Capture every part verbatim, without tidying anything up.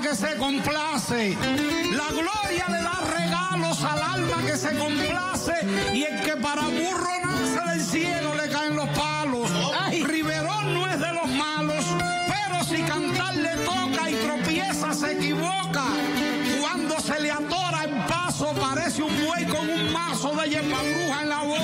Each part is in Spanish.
que se complace. La gloria le da regalos al alma que se complace. Y el que para burro nace del cielo le caen los palos. Ay. Riverón no es de los malos, pero si cantar le toca y tropieza se equivoca. Cuando se le atora el paso parece un buey con un mazo de hierba bruja en la boca.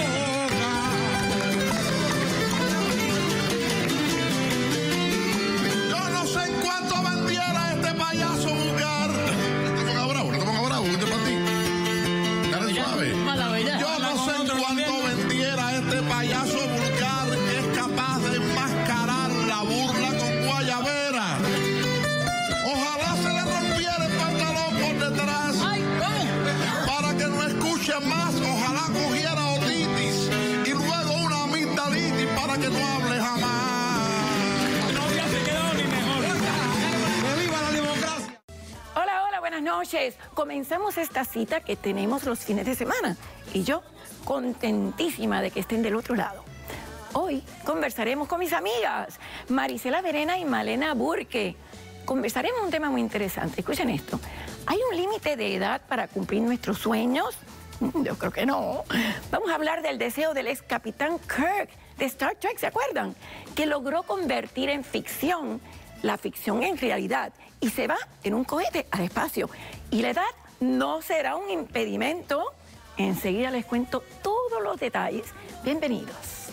Yo no sé en cuánto vendiera este payaso vulgar. No te pongas bravo, no te pongas bravo, que te para ti. Dale suave. Yo no sé en cuánto vendiera este payaso vulgar que es capaz de enmascarar la burla con guayabera. Ojalá se le rompiera el pantalón por detrás. Ay, para que no escuche más, ojalá cogiera otitis y luego una amigdalitis para que no hable jamás. No hubiese quedado ni mejor. ¡Que viva la democracia! Hola, hola, buenas noches. Comenzamos esta cita que tenemos los fines de semana y yo contentísima de que estén del otro lado. Hoy conversaremos con mis amigas Marisela Verena y Malena Burke. Conversaremos un tema muy interesante. Escuchen esto. ¿Hay un límite de edad para cumplir nuestros sueños? Yo creo que no. Vamos a hablar del deseo del ex capitán Kirk de Star Trek, ¿se acuerdan? Que logró convertir en ficción la ficción en realidad y se va en un cohete al espacio. Y la edad no será un impedimento. Enseguida les cuento todos los detalles. Bienvenidos.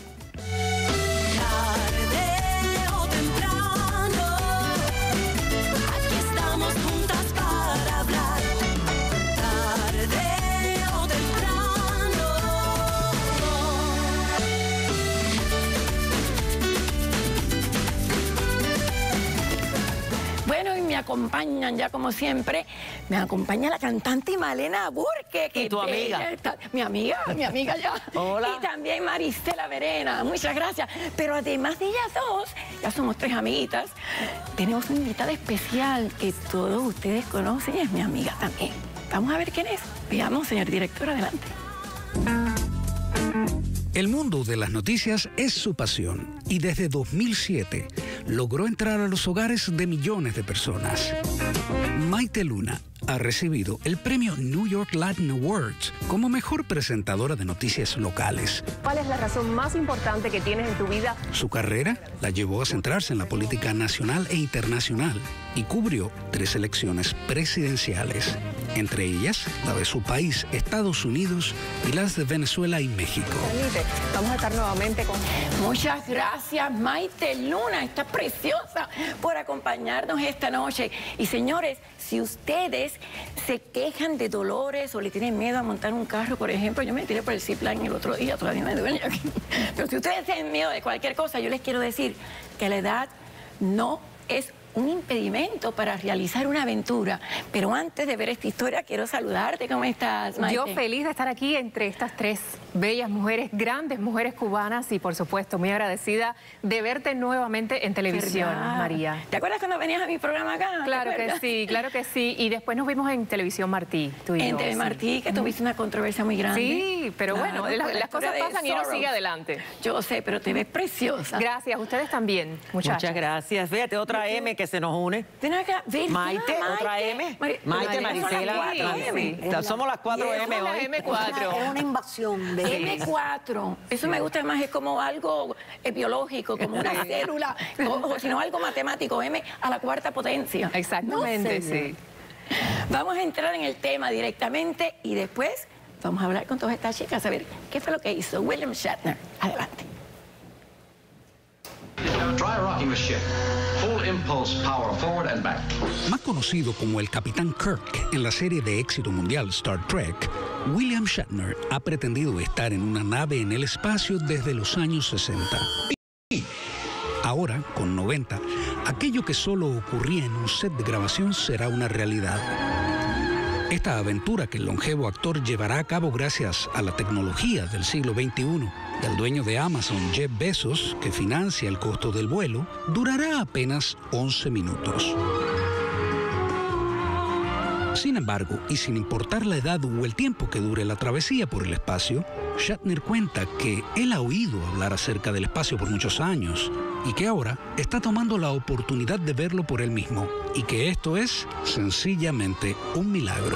Bueno, y me acompañan ya como siempre, me acompaña la cantante Malena Burke. ¿Y tu amiga? Está, mi amiga, mi amiga ya. Hola. Y también Marisela Verena, muchas gracias. Pero además de ellas dos, ya somos tres amiguitas, tenemos una invitada especial que todos ustedes conocen y es mi amiga también. Vamos a ver quién es. Veamos, señor director, adelante. El mundo de las noticias es su pasión y desde dos mil siete logró entrar a los hogares de millones de personas. Maite Luna ha recibido el premio New York Latin Awards como mejor presentadora de noticias locales. ¿Cuál es la razón más importante que tienes en tu vida? Su carrera la llevó a centrarse en la política nacional e internacional y cubrió tres elecciones presidenciales, entre ellas la de su país, Estados Unidos, y las de Venezuela y México. Vamos a estar nuevamente con... Muchas gracias, Maite Luna, está preciosa, por acompañarnos esta noche. Y señores, si ustedes se quejan de dolores o le tienen miedo a montar un carro, por ejemplo, yo me tiré por el zipline el otro día, todavía me duele aquí. Pero si ustedes tienen miedo de cualquier cosa, yo les quiero decir que la edad no es un impedimento para realizar una aventura. Pero antes de ver esta historia, quiero saludarte. ¿Cómo estás, Maite? Yo feliz de estar aquí entre estas tres bellas mujeres, grandes mujeres cubanas y, por supuesto, muy agradecida de verte nuevamente en televisión, ¿verdad? María. ¿Te acuerdas cuando venías a mi programa acá? Claro que sí, claro que sí. Y después nos vimos en Televisión Martí, tú y En yo. T V sí. Martí, que tuviste una controversia muy grande. Sí, pero Claro, bueno, las, por la las cosas historia de pasan y uno Soros. sigue adelante. Yo sé, pero te ves preciosa. Gracias, ustedes también, muchachas. Muchas gracias. Fíjate, otra M que se nos une. Ven acá, ¿verdad, Maite, otra M. Mari- Maite, Marisela, Marisela. son las cuatro M. Sí. Somos las cuatro M Somos las hoy. M cuatro. Es una invasión de... M cuatro, eso me gusta más, es como algo eh, biológico, como una célula, o, o sino algo matemático, M a la cuarta potencia. Exactamente, No sé. sí. Vamos a entrar en el tema directamente y después vamos a hablar con todas estas chicas, a ver qué fue lo que hizo William Shatner. Adelante. Dry rocking the ship. Full impulse power forward and back. Más conocido como el Capitán Kirk en la serie de éxito mundial Star Trek, William Shatner ha pretendido estar en una nave en el espacio desde los años sesenta. Y ahora, con noventa, aquello que solo ocurría en un set de grabación será una realidad. Esta aventura que el longevo actor llevará a cabo gracias a la tecnología del siglo veintiuno del dueño de Amazon, Jeff Bezos, que financia el costo del vuelo, durará apenas once minutos. Sin embargo, y sin importar la edad o el tiempo que dure la travesía por el espacio, Shatner cuenta que él ha oído hablar acerca del espacio por muchos años y que ahora está tomando la oportunidad de verlo por él mismo y que esto es sencillamente un milagro.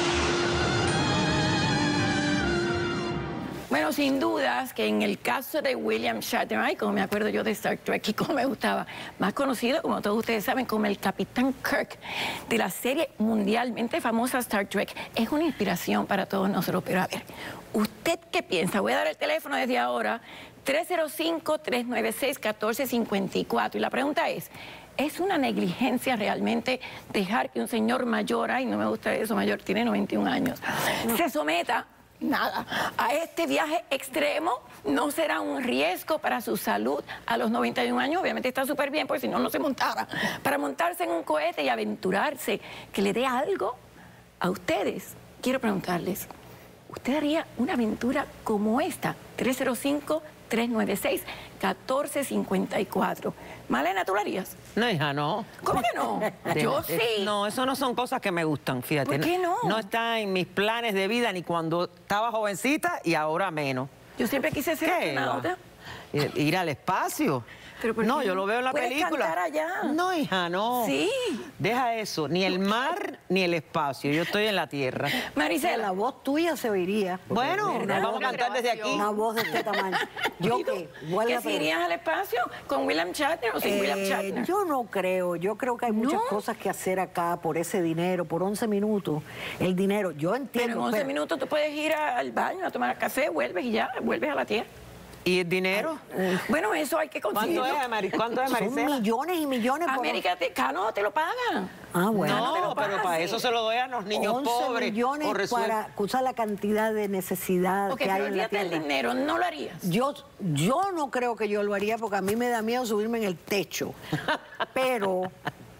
Bueno, sin dudas que en el caso de William Shatner, ay, como me acuerdo yo de Star Trek y como me gustaba, más conocido, como todos ustedes saben, como el Capitán Kirk de la serie mundialmente famosa Star Trek, es una inspiración para todos nosotros. Pero a ver, ¿usted qué piensa? Voy a dar el teléfono desde ahora, tres cero cinco, tres nueve seis, uno cuatro cinco cuatro. Y la pregunta es, ¿es una negligencia realmente dejar que un señor mayor, ay, no me gusta eso, mayor, tiene noventa y un años, se someta nada a este viaje extremo? ¿No será un riesgo para su salud a los noventa y un años? Obviamente está súper bien, porque si no, no se montara. Para montarse en un cohete y aventurarse, que le dé algo a ustedes. Quiero preguntarles, ¿usted haría una aventura como esta? tres cero cinco, tres nueve seis, uno cuatro cinco cuatro. Malena, ¿tú lo harías? No, hija, no. ¿Cómo que no? Yo sí. No, eso no son cosas que me gustan, fíjate. ¿Por qué no? No está en mis planes de vida ni cuando estaba jovencita y ahora menos. Yo siempre quise ser astronauta. Ir, ir al espacio. ¿Pero por no, qué? yo lo veo en la ¿Puedes película. cantar allá? No, hija, no. Sí. Deja eso, ni el mar ni el espacio. Yo estoy en la tierra. Maricela, la voz tuya se oiría. Bueno, ¿verdad? vamos a cantar desde aquí. Una voz de este tamaño. Yo que ¿Que si irías al espacio con William Shatner o sin eh, William Shatner? Yo no creo. Yo creo que hay muchas ¿No? cosas que hacer acá por ese dinero, por once minutos. El dinero, yo entiendo. Pero en once pero- minutos tú puedes ir al baño a tomar café, vuelves y ya, vuelves a la tierra. ¿Y el dinero? Bueno, eso hay que conseguirlo. ¿Cuánto es, Mari? ¿Cuánto es, Son Maricela? millones y millones. por- América, te, Cano, te lo pagan. Ah, bueno. no te No, lo pero pagan, para sí. eso se lo doy a los niños once pobres. millones o resuel- para acusar la cantidad de necesidad Ok, que hay pero en la olvídate del tierra. dinero, no lo harías. Yo, yo no creo que yo lo haría porque a mí me da miedo subirme en el techo. Pero,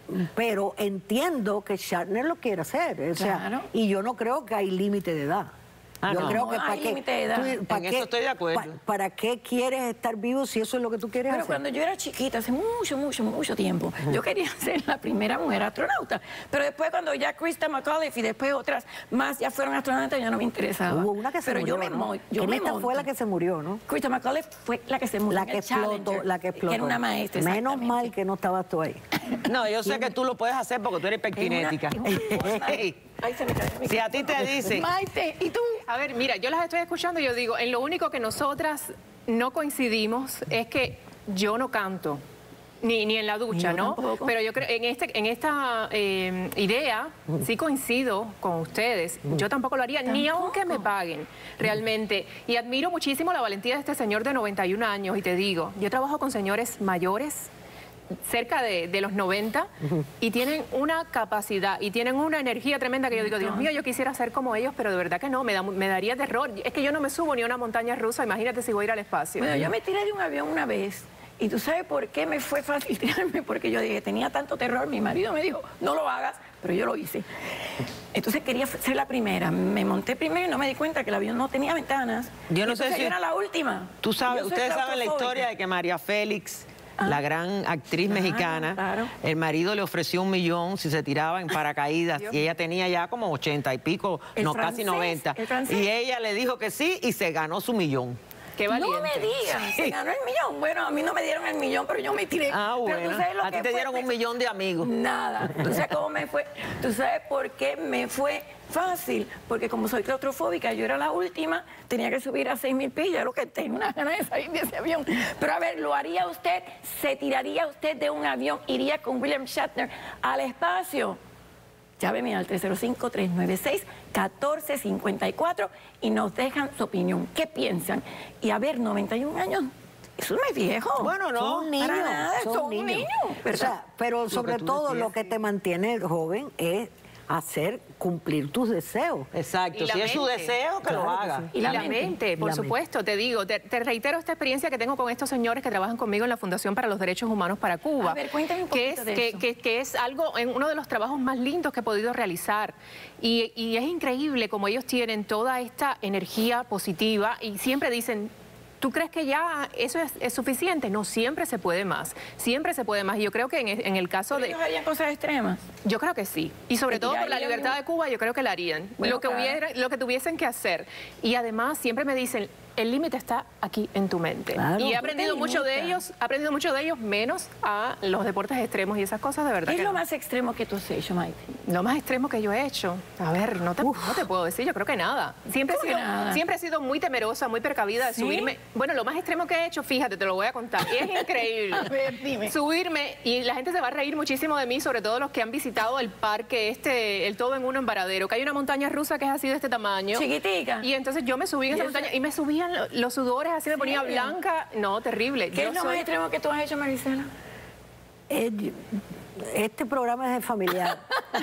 pero entiendo que Shatner lo quiere hacer. O sea, Claro. y yo no creo que hay límite de edad. Ah, yo no. creo que No para hay qué, límite de edad. tú- ¿para En qué- eso estoy de acuerdo. pa- ¿Para qué quieres estar vivo si eso es lo que tú quieres Pero hacer? cuando yo era chiquita, hace mucho, mucho, mucho tiempo, yo quería ser la primera mujer astronauta. Pero después cuando ya Krista McAuliffe y después otras más ya fueron astronautas, ya no me interesaba. Hubo una que se Pero murió, yo me, ¿no? mo- yo me Krista fue monto. la que se murió, ¿no? Krista McAuliffe fue la que se murió. La en que el explotó, Challenger, la que explotó. Que era una maestra, Menos exactamente. mal que no estabas tú ahí. No, yo sé que tú lo puedes hacer porque tú eres perkinética. Es una- es una cosa- Hey, Ay, se me cayó el si a ti te micrófono. dicen... Maite, ¿y tú? A ver, mira, yo las estoy escuchando y yo digo, en lo único que nosotras no coincidimos es que yo no canto. Ni, ni en la ducha, Yo ¿no? tampoco. Pero yo creo, en, este, en esta eh, idea, sí coincido con ustedes. Yo tampoco lo haría, ni aunque me paguen, realmente. Y admiro muchísimo la valentía de este señor de noventa y un años. Y te digo, yo trabajo con señores mayores, cerca de, de los noventa, y tienen una capacidad y tienen una energía tremenda que yo digo, Dios mío, yo quisiera ser como ellos, pero de verdad que no, me, da, me daría terror. Es que yo no me subo ni a una montaña rusa, imagínate si voy a ir al espacio. Bueno, yo me tiré de un avión una vez. Y tú sabes por qué me fue fácil tirarme, porque yo dije, tenía tanto terror, mi marido me dijo, no lo hagas, pero yo lo hice. Entonces quería ser la primera, me monté primero y no me di cuenta que el avión no tenía ventanas. Yo no sé Entonces si- yo era la última. Tú sabes, Yo soy ustedes saben la claustrofóbica. historia de que María Félix, la gran actriz Claro, mexicana, claro. el marido le ofreció un millón si se tiraba en paracaídas y ella tenía ya como ochenta y pico, El no, francés, casi noventa. el francés. Y ella le dijo que sí y se ganó su millón. Qué valiente. No me digas, se ganó el millón. Bueno, a mí no me dieron el millón, pero yo me tiré. Ah, Pero bueno. ¿tú sabes lo A ti que te fue? dieron un millón de amigos. Nada. ¿Tú sabes cómo me fue? ¿Tú sabes por qué me fue fácil? Porque como soy claustrofóbica, yo era la última, tenía que subir a seis mil pies, ya lo que tengo una ganas de salir de ese avión. Pero a ver, ¿lo haría usted? ¿Se tiraría usted de un avión? ¿Iría con William Shatner al espacio? Llámeme al tres cero cinco, tres nueve seis, uno cuatro cinco cuatro y nos dejan su opinión. ¿Qué piensan? Y a ver, noventa y un años, eso no es viejo. Bueno, no. Son niños. Para nada, son niños, O ¿verdad? sea, pero sobre tú todo decías. lo que te mantiene joven es hacer cumplir tus deseos. Exacto, Y la si es su mente. deseo, que lo Claro que haga. sí. Y la, mente, por la mente. supuesto, te digo, te, te reitero esta experiencia que tengo con estos señores que trabajan conmigo en la Fundación para los Derechos Humanos para Cuba. A ver, cuéntame un que poquito es, de que, eso. que- que es algo, en uno de los trabajos más lindos que he podido realizar. Y, y es increíble como ellos tienen toda esta energía positiva y siempre dicen, ¿tú crees que ya eso es, es suficiente? No, siempre se puede más, siempre se puede más. Y yo creo que en, en el caso de... ¿Ellos harían cosas extremas? Yo creo que sí. Y sobre ¿Se todo por la tirarían libertad de de Cuba, yo creo que la harían. Bueno, lo, que claro. hubiera, lo que tuviesen que hacer. Y además siempre me dicen, el límite está aquí en tu mente. Claro. Y he aprendido mucho de ellos, he aprendido mucho de ellos, menos a los deportes extremos y esas cosas, de verdad. ¿Qué que es lo no. más extremo que tú has hecho, Maite? Lo más extremo que yo he hecho, a ver, no te, no te puedo decir, yo creo que nada. Siempre he ¿Cómo que sido, nada? siempre he sido muy temerosa, muy precavida de ¿Sí? subirme. Bueno, lo más extremo que he hecho, fíjate, te lo voy a contar, y es increíble. A ver, dime. Subirme, y la gente se va a reír muchísimo de mí, sobre todo los que han visitado el parque, este, el Todo en Uno en Varadero, que hay una montaña rusa que es así de este tamaño. Chiquitica. Y entonces yo me subí en esa ¿Y eso? montaña y me subían lo- los sudores, así me ponía ¿Serio? blanca. No, terrible. ¿Qué Yo es lo soy- más extremo que tú has hecho, Marisela? Eh, este programa es de familiar.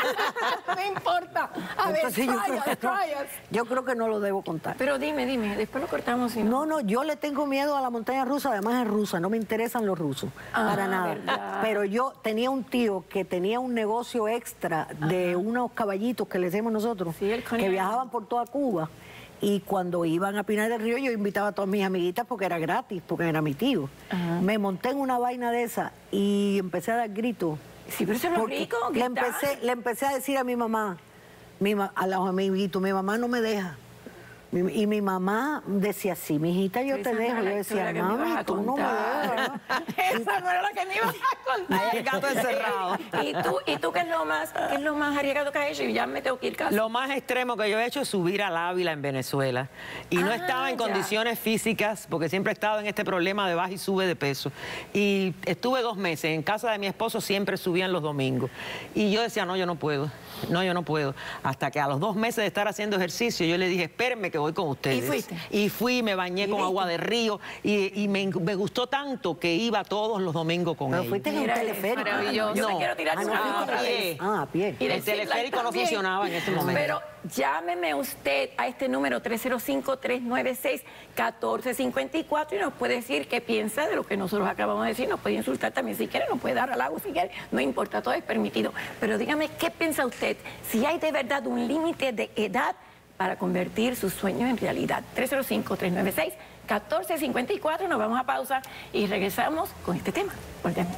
No importa. A ver, Entonces, yo, creo try us, que no, try us. yo creo que no lo debo contar. Pero dime, dime, después lo cortamos. Si no. No, no, yo le tengo miedo a la montaña rusa, además es rusa, no me interesan los rusos, Ah, para nada. verdad. Pero yo tenía un tío que tenía un negocio extra de unos caballitos que le decimos nosotros, Sí, el que conejo. viajaban por toda Cuba. Y cuando iban a Pinar del Río, yo invitaba a todas mis amiguitas porque era gratis, porque era mi tío. Ajá. Me monté en una vaina de esa y empecé a dar gritos. Sí, pero eso es lo Porque rico. le gritar. empecé, le empecé a decir a mi mamá, mi ma- a los amiguitos, mi mamá no me deja. Mi- Y mi mamá decía, sí, mijita, yo Esa te no dejo. era la Yo decía, historia que me ibas mami, a tú no me contar. dejas. Esa no era la que me ibas a contar. Ahí el gato encerrado. ¿Y tú, ¿Y tú qué es lo más, qué es lo más arriesgado que has hecho? Y ya me tengo que ir casi. Lo más extremo que yo he hecho es subir al Ávila en Venezuela. Y no Ah, estaba en ya. condiciones físicas, porque siempre he estado en este problema de baja y sube de peso. Y estuve dos meses. En casa de mi esposo siempre subían los domingos. Y yo decía, no, yo no puedo. No, yo no puedo. Hasta que a los dos meses de estar haciendo ejercicio, yo le dije, espérenme que voy con ustedes. ¿Y fuiste? Y fui, me bañé ¿Y con viste? agua de río. Y, y me, me gustó tanto que iba todos los domingos con Pero ellos. fuiste en un Mira, teleférico. maravilloso. Yo me No. quiero tirar Ah, no, una fuiste otra a vez. pie. Ah, a pie. Y El decirle teleférico no también. funcionaba en ese momento. Pero llámeme usted a este número tres cero cinco, tres nueve seis, uno cuatro cinco cuatro y nos puede decir qué piensa de lo que nosotros acabamos de decir. Nos puede insultar también si quiere, nos puede dar halago si quiere. No importa, todo es permitido. Pero dígame, ¿qué piensa usted? Si hay de verdad un límite de edad para convertir sus sueños en realidad. tres cero cinco, tres nueve seis, uno cuatro cinco cuatro. Nos vamos a pausa y regresamos con este tema. Volvemos.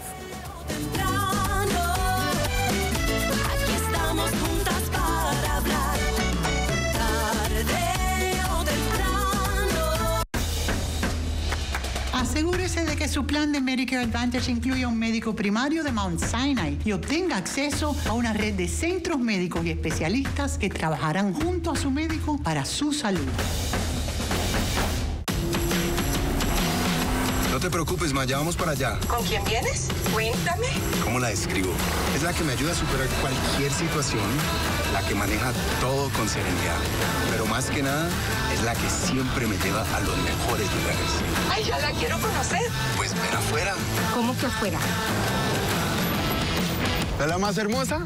Aquí estamos juntas para hablar. Tarde o temprano. Asegúrese de que su plan de Medicare Advantage incluya un médico primario de Mount Sinai y obtenga acceso a una red de centros médicos y especialistas que trabajarán junto a su médico para su salud. No te preocupes, ma, ya vamos para allá. ¿Con quién vienes? Cuéntame. ¿Cómo la describo? Es la que me ayuda a superar cualquier situación, la que maneja todo con serenidad. Pero más que nada, es la que siempre me lleva a los mejores lugares. Ay, ya la quiero conocer. Pues ven afuera. ¿Cómo que afuera? ¿Es la más hermosa?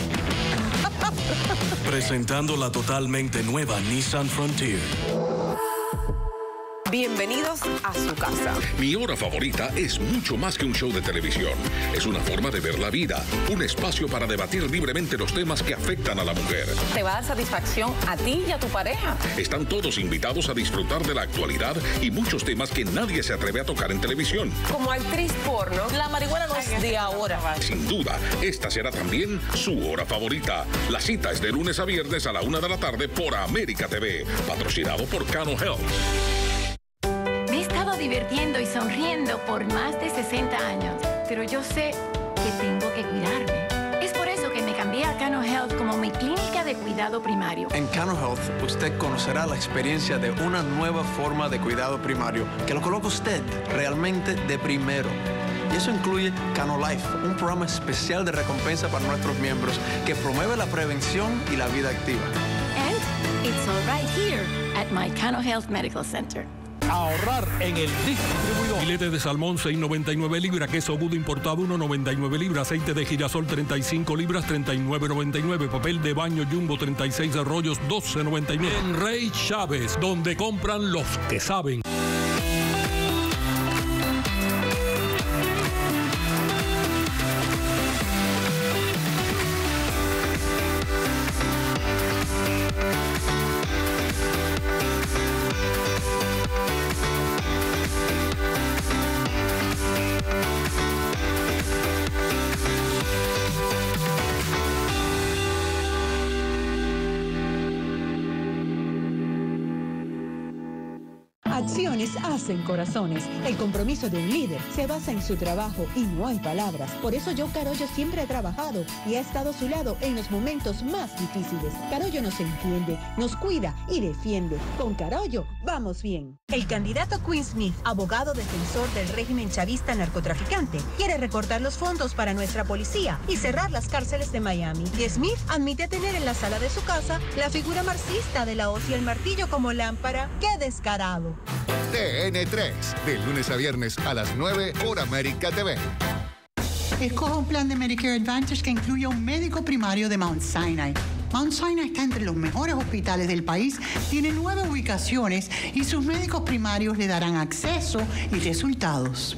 Presentando la totalmente nueva Nissan Frontier. Bienvenidos a su casa. Mi hora favorita es mucho más que un show de televisión. Es una forma de ver la vida, un espacio para debatir libremente los temas que afectan a la mujer. Te va a dar satisfacción a ti y a tu pareja. Están todos invitados a disfrutar de la actualidad y muchos temas que nadie se atreve a tocar en televisión. Como actriz porno, la marihuana no es de ahora. Sin duda, esta será también su hora favorita. La cita es de lunes a viernes a la una de la tarde por América T V, patrocinado por Cano Health. Me he estado divirtiendo y sonriendo por más de sesenta años, pero yo sé que tengo que cuidarme. Es por eso que me cambié a Cano Health como mi clínica de cuidado primario. En Cano Health, usted conocerá la experiencia de una nueva forma de cuidado primario que lo coloca usted realmente de primero. Y eso incluye Cano Life, un programa especial de recompensa para nuestros miembros que promueve la prevención y la vida activa. And it's all right here at my Cano Health Medical Center. Ahorrar en el distribuidor. Filete de salmón seis noventa y nueve libras, queso agudo importado uno noventa y nueve libras, aceite de girasol treinta y cinco libras treinta y nueve noventa y nueve, papel de baño Jumbo treinta y seis rollos doce noventa y nueve. En Rey Chávez, donde compran los que saben. Acción Corazones hacen corazones. El compromiso de un líder se basa en su trabajo y no en palabras. Por eso yo, Carollo, siempre he trabajado y he estado a su lado en los momentos más difíciles. Carollo nos entiende, nos cuida y defiende. Con Carollo, vamos bien. El candidato Quinn Smith, abogado defensor del régimen chavista narcotraficante, quiere recortar los fondos para nuestra policía y cerrar las cárceles de Miami. Y Smith admite tener en la sala de su casa la figura marxista de la hoz y el martillo como lámpara. ¡Qué descarado! T N tres, de lunes a viernes a las nueve por América T V. Escoja un plan de Medicare Advantage que incluya un médico primario de Mount Sinai. Mount Sinai está entre los mejores hospitales del país, tiene nueve ubicaciones y sus médicos primarios le darán acceso y resultados.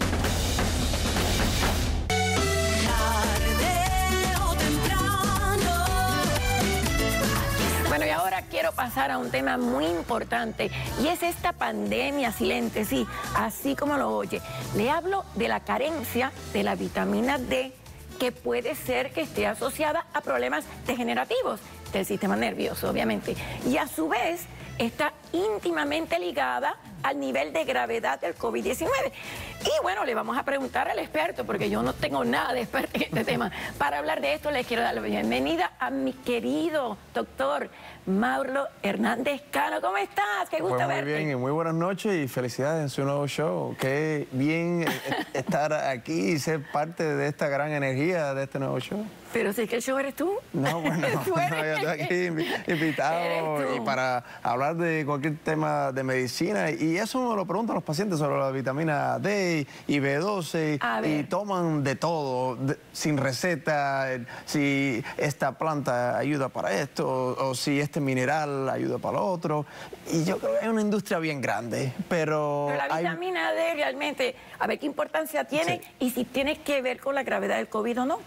Bueno, y ahora quiero pasar a un tema muy importante y es esta pandemia silente, sí, así como lo oye. Le hablo de la carencia de la vitamina D, que puede ser que esté asociada a problemas degenerativos del sistema nervioso, obviamente, y a su vez está íntimamente ligada al nivel de gravedad del COVID diecinueve. Y bueno, le vamos a preguntar al experto, porque yo no tengo nada de experto en este tema. Para hablar de esto, les quiero dar la bienvenida a mi querido doctor Mauro Hernández Cano. ¿Cómo estás? Qué gusto pues muy verte. Muy bien, y muy buenas noches y felicidades en su nuevo show. Qué bien estar aquí y ser parte de esta gran energía de este nuevo show. Pero si es que el show eres tú. No, bueno, no, yo estoy aquí invitado y para hablar de cualquier tema de medicina. Y eso me lo preguntan los pacientes sobre la vitamina D y B doce. Y toman de todo, de, sin receta, si esta planta ayuda para esto o, o si este mineral ayuda para lo otro. Y yo creo que hay una industria bien grande, pero... Pero la hay... vitamina D realmente, a ver qué importancia tiene sí. y si tiene que ver con la gravedad del COVID o no.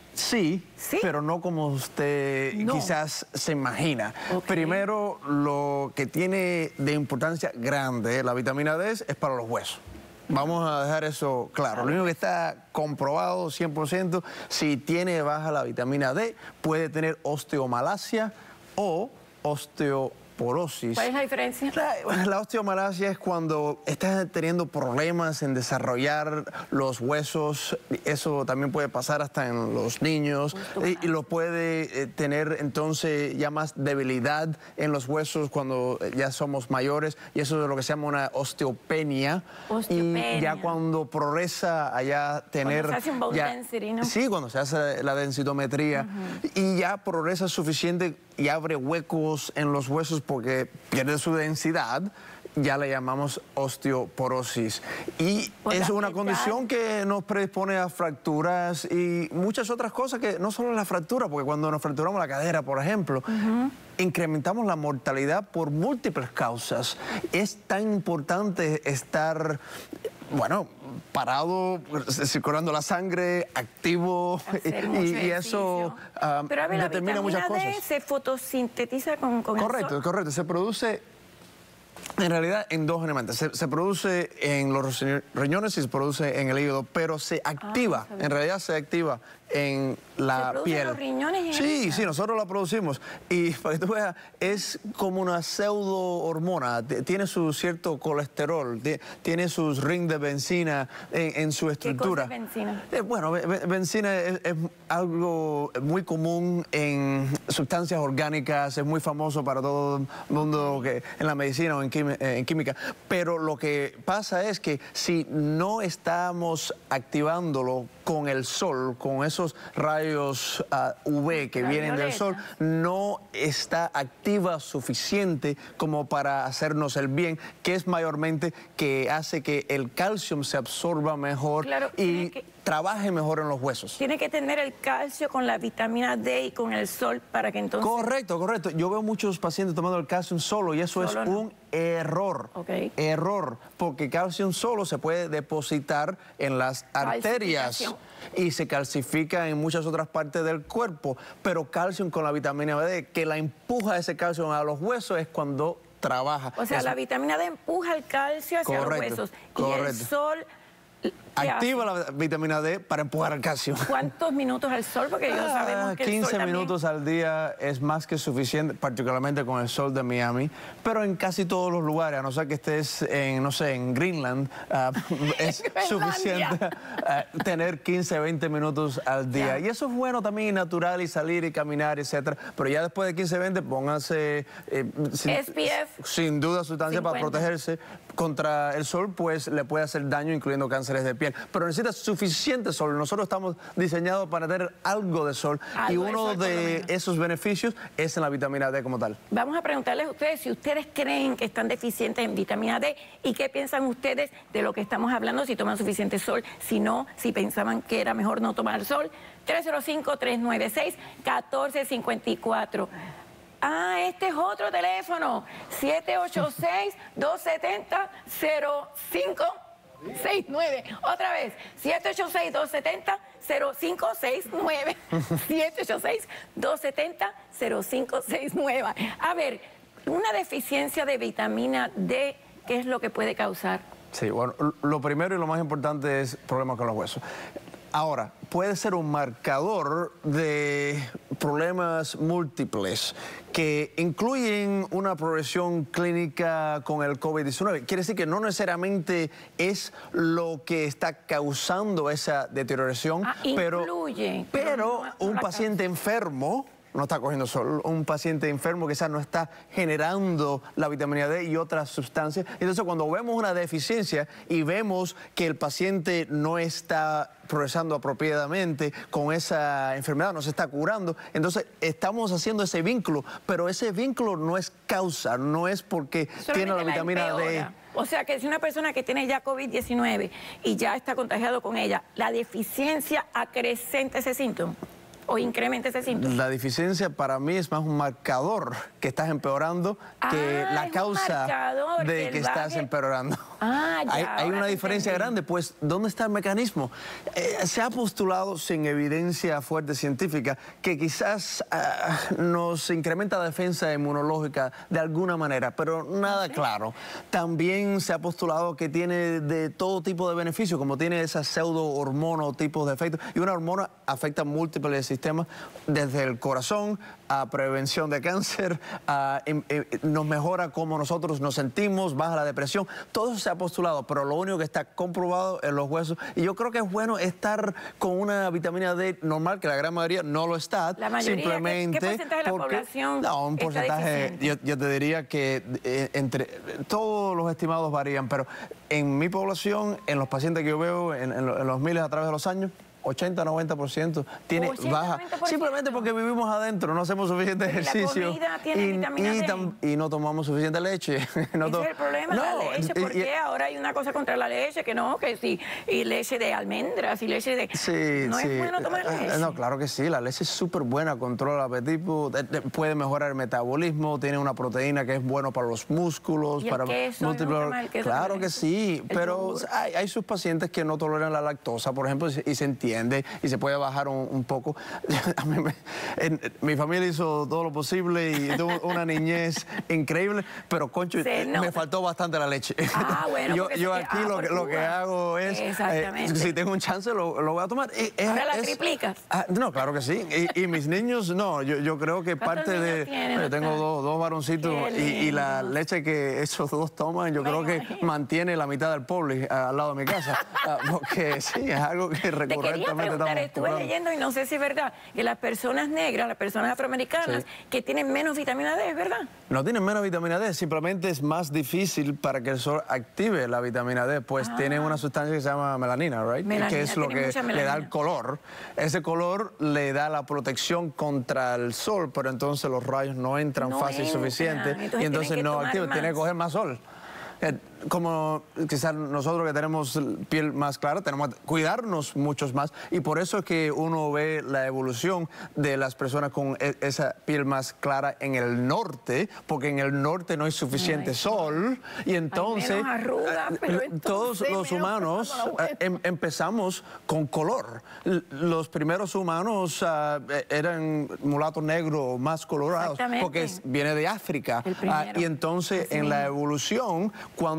Sí, sí, pero no como usted no. quizás se imagina. Okay. Primero, lo que tiene de importancia grande la vitamina D es para los huesos. Vamos a dejar eso claro. Lo único que está comprobado cien por ciento, si tiene baja la vitamina D, puede tener osteomalacia o osteoporosis. ¿Cuál es la diferencia? La, la osteomalacia es cuando estás teniendo problemas en desarrollar los huesos. Eso también puede pasar hasta en los niños y, y lo puede eh, tener entonces ya más debilidad en los huesos cuando ya somos mayores, y eso es lo que se llama una osteopenia. Osteopenia. Y ya cuando progresa allá tener... Cuando se hace un bone ya, density, ¿no? Sí, cuando se hace la densitometría uh-huh. y ya progresa suficiente y abre huecos en los huesos porque pierde su densidad, ya le llamamos osteoporosis. Y pues es una condición que nos predispone a fracturas y muchas otras cosas, que no solo la fractura, porque cuando nos fracturamos la cadera, por ejemplo, uh-huh. incrementamos la mortalidad por múltiples causas. Es tan importante estar... bueno, parado, circulando la sangre, activo, y, y eso uh, Pero a ver, determina muchas cosas. La vitamina D se fotosintetiza con, con correcto, el sol. Correcto, se produce en realidad en dos elementos. Se, se produce en los riñones y se produce en el hígado, pero se activa, ah, en realidad se activa en la ¿Se piel. En los riñones y en sí, el... sí, nosotros la producimos. Y para que tú veas, es como una pseudo hormona. Tiene su cierto colesterol, tiene sus rings de benzina en, en su estructura. ¿Qué cosa es benzina? Eh, bueno, benzina es, es algo muy común en sustancias orgánicas, es muy famoso para todo el mundo que, en la medicina o en, quim, en química. Pero lo que pasa es que si no estamos activándolo con el sol, con esos rayos uh, U V que la vienen violeta. del sol, no está activa suficiente como para hacernos el bien, que es mayormente que hace que el calcio se absorba mejor claro, y que, trabaje mejor en los huesos. Tiene que tener el calcio con la vitamina D y con el sol para que entonces... Correcto, correcto. Yo veo muchos pacientes tomando el calcio solo y eso solo es no. un error. Okay. Error, porque calcio solo se puede depositar en las arterias y se calcifica en muchas otras partes del cuerpo, pero calcio con la vitamina D, que la empuja ese calcio a los huesos, es cuando trabaja. O sea, eso. la vitamina D empuja el calcio hacia correcto, los huesos correcto. y el sol activa la vitamina D para empujar al calcio. ¿Cuántos minutos al sol? Porque yo sabemos que quince el sol minutos al día es más que suficiente, particularmente con el sol de Miami, pero en casi todos los lugares, a no ser que estés en, no sé, en Greenland, uh, es suficiente uh, tener quince, veinte minutos al día. Ya. Y eso es bueno también, natural, y salir y caminar, etcétera. Pero ya después de quince, veinte, pónganse eh, sin, S P F. sin duda sustancia para protegerse contra el sol, pues le puede hacer daño, incluyendo cánceres de piel. Pero necesita suficiente sol. Nosotros estamos diseñados para tener algo de sol, algo y uno de, de esos beneficios es en la vitamina D como tal. Vamos a preguntarles a ustedes si ustedes creen que están deficientes en vitamina D y qué piensan ustedes de lo que estamos hablando, si toman suficiente sol, si no, si pensaban que era mejor no tomar sol. tres cero cinco, tres nueve seis, uno cuatro cinco cuatro. Ah, este es otro teléfono, siete ocho seis, dos siete cero, cero cinco seis nueve. Otra vez, siete ocho seis, dos siete cero, cero cinco seis nueve. siete ocho seis, dos siete cero, cero cinco seis nueve. A ver, una deficiencia de vitamina D, ¿qué es lo que puede causar? Sí, bueno, lo primero y lo más importante es problemas con los huesos. Ahora, puede ser un marcador de problemas múltiples que incluyen una progresión clínica con el COVID diecinueve. Quiere decir que no necesariamente es lo que está causando esa deterioración, ah, pero, incluye, pero, pero no, un no paciente enfermo no está cogiendo sol, un paciente enfermo quizás no está generando la vitamina D y otras sustancias. Entonces, cuando vemos una deficiencia y vemos que el paciente no está progresando apropiadamente con esa enfermedad, no se está curando, entonces estamos haciendo ese vínculo, pero ese vínculo no es causa, no es porque solamente tiene la vitamina D. O sea, que si una persona que tiene ya COVID diecinueve y ya está contagiado con ella, la deficiencia acrecenta ese síntoma o incrementa ese síntoma. La deficiencia para mí es más un marcador que estás empeorando que ah, la causa de que estás baje. empeorando. Ah, ya, hay, hay una diferencia entendí. grande, pues ¿dónde está el mecanismo? Eh, se ha postulado sin evidencia fuerte científica que quizás uh, nos incrementa la defensa inmunológica de alguna manera, pero nada ¿sí? claro. También se ha postulado que tiene de todo tipo de beneficios, como tiene esa pseudo hormona o tipos de efectos, y una hormona afecta múltiples sistemas, desde el corazón a prevención de cáncer, a, eh, eh, nos mejora cómo nosotros nos sentimos, baja la depresión, todo eso se ha postulado, pero lo único que está comprobado en los huesos, y yo creo que es bueno estar con una vitamina D normal, que la gran mayoría no lo está, la mayoría, simplemente ¿qué, qué porcentaje de la porque, población no, un porcentaje, yo, yo te diría que eh, entre todos los estimados varían, pero en mi población, en los pacientes que yo veo, en, en, en los miles a través de los años, ochenta a noventa por ciento tiene ochenta, baja, noventa por ciento. Simplemente porque vivimos adentro, no hacemos suficiente Pero ejercicio. La comida tiene y, vitamina y, D. tam, y no tomamos suficiente leche. no Ese es el problema, no, la leche, ¿por y, qué? Ahora hay una cosa contra la leche, que no, que sí, y leche de almendras, y leche de... Sí, ¿No sí. es bueno tomar leche? No, claro que sí, la leche es súper buena, controla el apetito, puede mejorar el metabolismo, tiene una proteína que es bueno para los músculos, ¿Y para el queso? múltiples... ¿No el queso Claro también? que sí, El pero yogur. hay, hay sus pacientes que no toleran la lactosa, por ejemplo, y se entiende, y se puede bajar un, un poco. A mí me, en, mi familia hizo todo lo posible y tuvo una niñez increíble, pero concho, me faltó bastante la leche. Ah, bueno, yo yo te, aquí ah, lo, que, lo que hago es, eh, si tengo un chance, lo, lo voy a tomar. Es, ¿Ahora la es, triplicas? Ah, no, claro que sí. Y, y mis niños, no, yo, yo creo que parte de... Tienen, yo tengo dos, dos varoncitos y, y la leche que esos dos toman, yo creo que mantiene la mitad del pobre al lado de mi casa. Porque sí, es algo que recurrentemente estamos... Estuve leyendo y no sé si es verdad que las personas negras, las personas afroamericanas, sí. que tienen menos vitamina D, ¿es verdad? No tienen menos vitamina D, simplemente es más difícil para que el sol active la vitamina D, pues ah. tiene una sustancia que se llama melanina, right? Melanina, que es lo que le da el color. Ese color le da la protección contra el sol, pero entonces los rayos no entran no fácil y suficiente, entonces y entonces no activa, tiene que coger más sol. Eh, como quizás nosotros que tenemos piel más clara, tenemos que cuidarnos muchos más, y por eso es que uno ve la evolución de las personas con e esa piel más clara en el norte, porque en el norte no hay suficiente Ay, sol, y entonces, arrugas, pero entonces todos los humanos em empezamos con color. L los primeros humanos uh, eran mulatos negros más colorados, porque es, viene de África, uh, y entonces Así en mismo. la evolución, cuando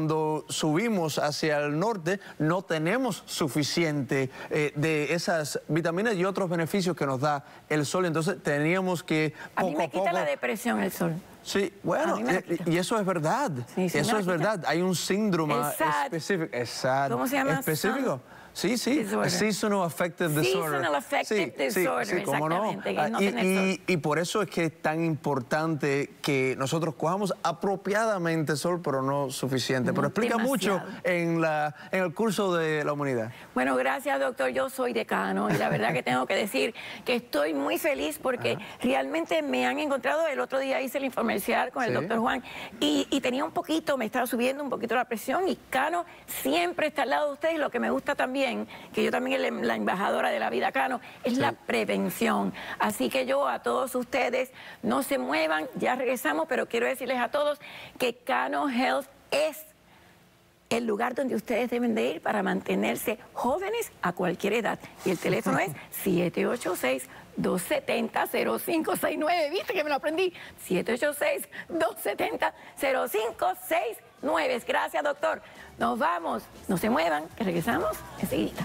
cuando subimos hacia el norte no tenemos suficiente eh, de esas vitaminas y otros beneficios que nos da el sol. Entonces teníamos que poco a mí me a quita poco... la depresión el sol. Sí, bueno, eh, y eso es verdad. Sí, sí, eso es verdad. Hay un síndrome específico. Exacto. ¿Cómo se llama? Específico. Sí, sí, Seasonal Affective Disorder. Seasonal Affective sí, Disorder, sí, sí, cómo no. no y, y, y por eso es que es tan importante que nosotros cojamos apropiadamente sol, pero no suficiente. No, pero explica demasiado. mucho en, la, en el curso de la humanidad. Bueno, gracias, doctor. Yo soy decano y la verdad que tengo que decir que estoy muy feliz porque Ajá. realmente me han encontrado. El otro día hice el infomercial con el ¿Sí? doctor Juan y, y tenía un poquito, me estaba subiendo un poquito la presión y Cano siempre está al lado de ustedes. Lo que me gusta también que yo también soy la embajadora de la vida Cano, es sí. la prevención. Así que yo a todos ustedes, no se muevan, ya regresamos, pero quiero decirles a todos que Cano Health es el lugar donde ustedes deben de ir para mantenerse jóvenes a cualquier edad. Y el teléfono es siete ocho seis, dos siete cero, cero cinco seis nueve. ¿Viste que me lo aprendí? siete ocho seis, dos siete cero, cero cinco seis nueve. Gracias, doctor. Nos vamos. No se muevan, que regresamos enseguida.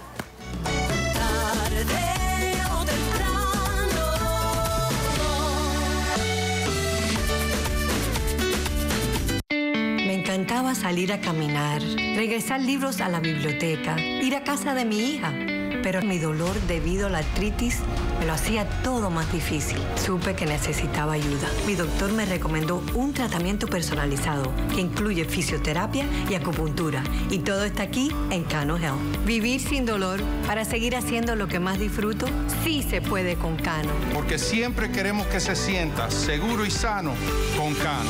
Me encantaba salir a caminar, regresar libros a la biblioteca, ir a casa de mi hija. Pero mi dolor debido a la artritis me lo hacía todo más difícil. Supe que necesitaba ayuda. Mi doctor me recomendó un tratamiento personalizado que incluye fisioterapia y acupuntura. Y todo está aquí en Cano Health. Vivir sin dolor para seguir haciendo lo que más disfruto, sí se puede con Cano. Porque siempre queremos que se sienta seguro y sano con Cano.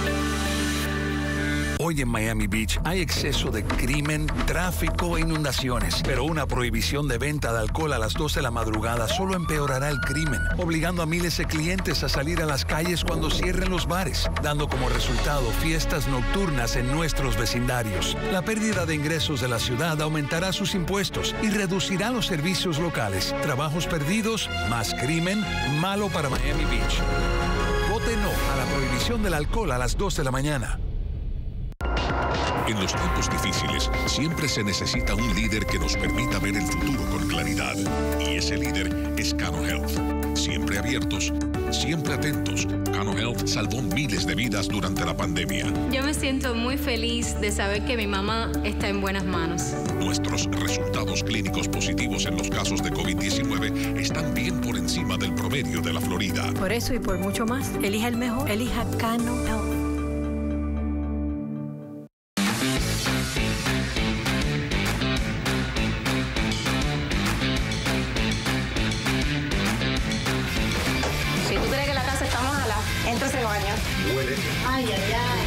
Hoy en Miami Beach hay exceso de crimen, tráfico e inundaciones, pero una prohibición de venta de alcohol a las dos de la madrugada solo empeorará el crimen, obligando a miles de clientes a salir a las calles cuando cierren los bares, dando como resultado fiestas nocturnas en nuestros vecindarios. La pérdida de ingresos de la ciudad aumentará sus impuestos y reducirá los servicios locales. Trabajos perdidos, más crimen, malo para Miami Beach. Vote no a la prohibición del alcohol a las dos de la mañana. En los tiempos difíciles, siempre se necesita un líder que nos permita ver el futuro con claridad. Y ese líder es Cano Health. Siempre abiertos, siempre atentos. Cano Health salvó miles de vidas durante la pandemia. Yo me siento muy feliz de saber que mi mamá está en buenas manos. Nuestros resultados clínicos positivos en los casos de COVID diecinueve están bien por encima del promedio de la Florida. Por eso y por mucho más, elija el mejor, elija Cano Health. Huele. Ay, ay, ay.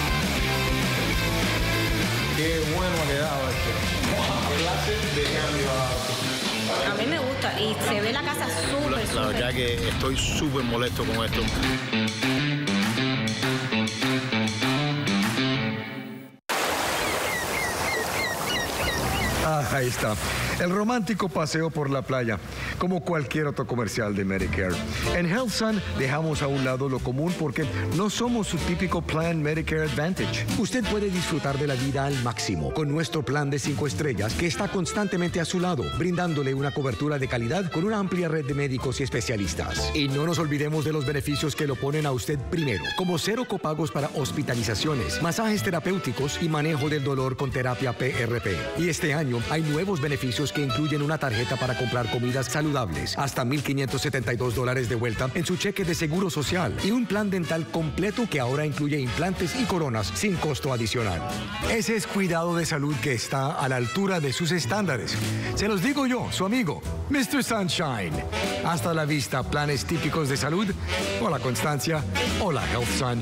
Qué bueno ha quedado esto. Clase de cambio. A mí me gusta y se ve la casa súper, súper. La verdad que estoy súper molesto con esto. Ah, ahí está. El romántico paseo por la playa, como cualquier otro comercial de Medicare. En HealthSun dejamos a un lado lo común porque no somos su típico plan Medicare Advantage. Usted puede disfrutar de la vida al máximo con nuestro plan de cinco estrellas que está constantemente a su lado, brindándole una cobertura de calidad con una amplia red de médicos y especialistas. Y no nos olvidemos de los beneficios que lo ponen a usted primero, como cero copagos para hospitalizaciones, masajes terapéuticos y manejo del dolor con terapia P R P. Y este año hay nuevos beneficios que incluyen una tarjeta para comprar comidas saludables, hasta mil quinientos setenta y dos dólares de vuelta en su cheque de seguro social y un plan dental completo que ahora incluye implantes y coronas sin costo adicional. Ese es cuidado de salud que está a la altura de sus estándares. Se los digo yo, su amigo, mister Sunshine. Hasta la vista, planes típicos de salud. Hola Constancia. Hola HealthSun.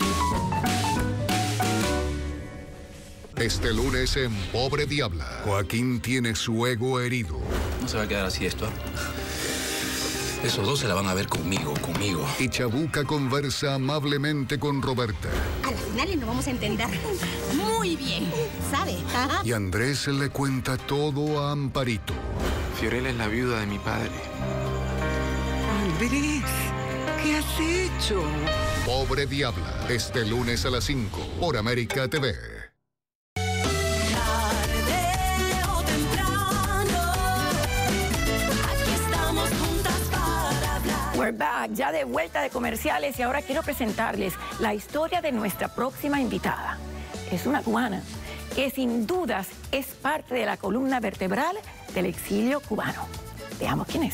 Este lunes en Pobre Diabla, Joaquín tiene su ego herido. No se va a quedar así esto. Esos dos se la van a ver conmigo, conmigo. Y Chabuca conversa amablemente con Roberta. A las finales nos vamos a entender muy bien, ¿sabes? Y Andrés le cuenta todo a Amparito. Fiorella es la viuda de mi padre. Andrés, ¿qué has hecho? Pobre Diabla, este lunes a las cinco por América T V. We're back, ya de vuelta de comerciales, y ahora quiero presentarles la historia de nuestra próxima invitada. Es una cubana que sin dudas es parte de la columna vertebral del exilio cubano. Veamos quién es.